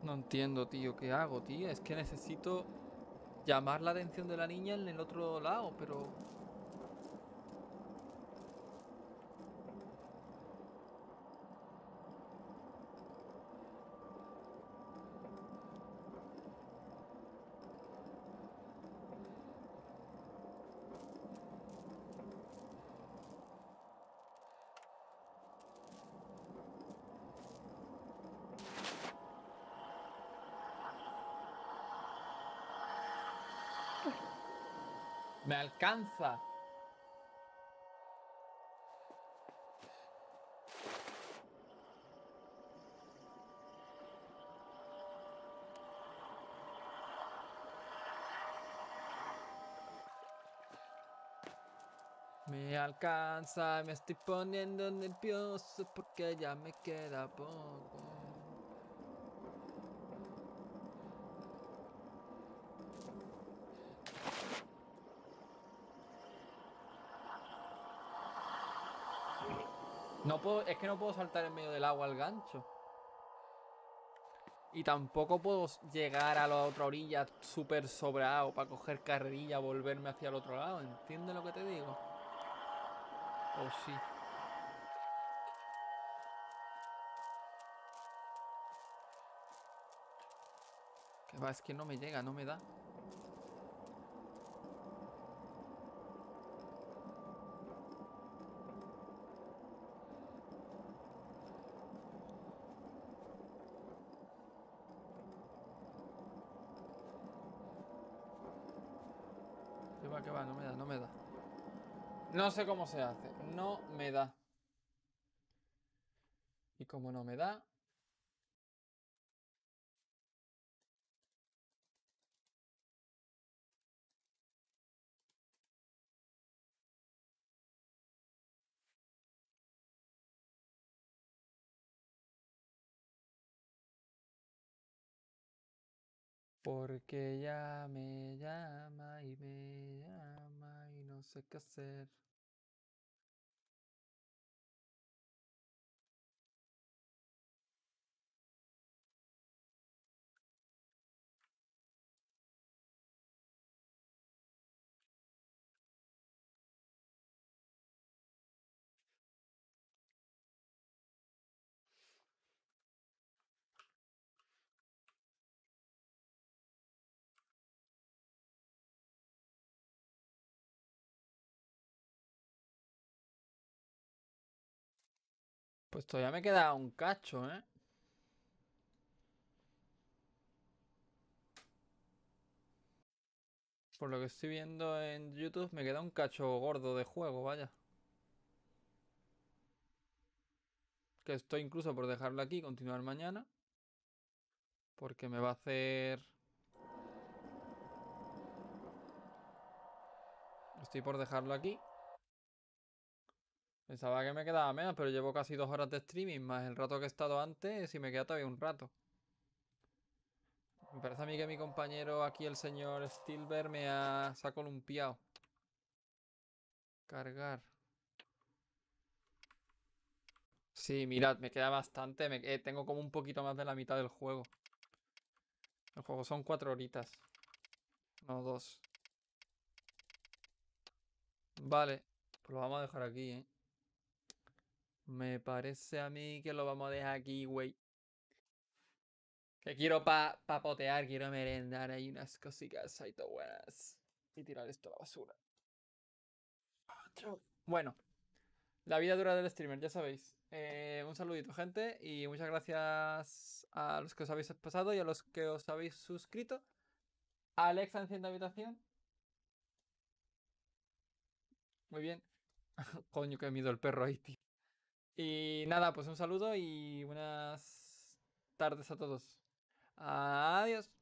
A: No entiendo, tío, ¿qué hago, tío? Es que necesito llamar la atención de la niña en el otro lado, pero... ¡Me alcanza! Me alcanza, me estoy poniendo nervioso porque ya me queda poco. No puedo, es que no puedo saltar en medio del agua al gancho. Y tampoco puedo llegar a la otra orilla súper sobrado para coger carrerilla, volverme hacia el otro lado. ¿Entiendes lo que te digo? Oh, sí. Que va, es que no me llega, no me da. Que va, que va, no me da, no me da. No sé cómo se hace, no me da. Y como no me da... Porque ya me llama y me llama y no sé qué hacer. Pues todavía me queda un cacho, ¿eh? Por lo que estoy viendo en YouTube me queda un cacho gordo de juego, vaya. Que estoy incluso por dejarlo aquí y continuar mañana. Porque me va a hacer... Estoy por dejarlo aquí. Pensaba que me quedaba menos, pero llevo casi dos horas de streaming más el rato que he estado antes y me queda todavía un rato. Me parece a mí que mi compañero aquí, el señor Stilber, me ha... se ha columpiado. Cargar. Sí, mirad, me queda bastante. Me... eh, tengo como un poquito más de la mitad del juego. El juego son cuatro horitas. No, dos. Vale, pues lo vamos a dejar aquí, ¿eh? Me parece a mí que lo vamos a dejar aquí, güey. Que quiero pa papotear, quiero merendar. Hay unas cositas ahí todas buenas. Y tirar esto a la basura. Bueno, la vida dura del streamer, ya sabéis. Eh, un saludito, gente. Y muchas gracias a los que os habéis pasado y a los que os habéis suscrito. Alexa, enciende habitación. Muy bien. Coño, que mido el perro ahí, tío. Y nada, pues un saludo y buenas tardes a todos. Adiós.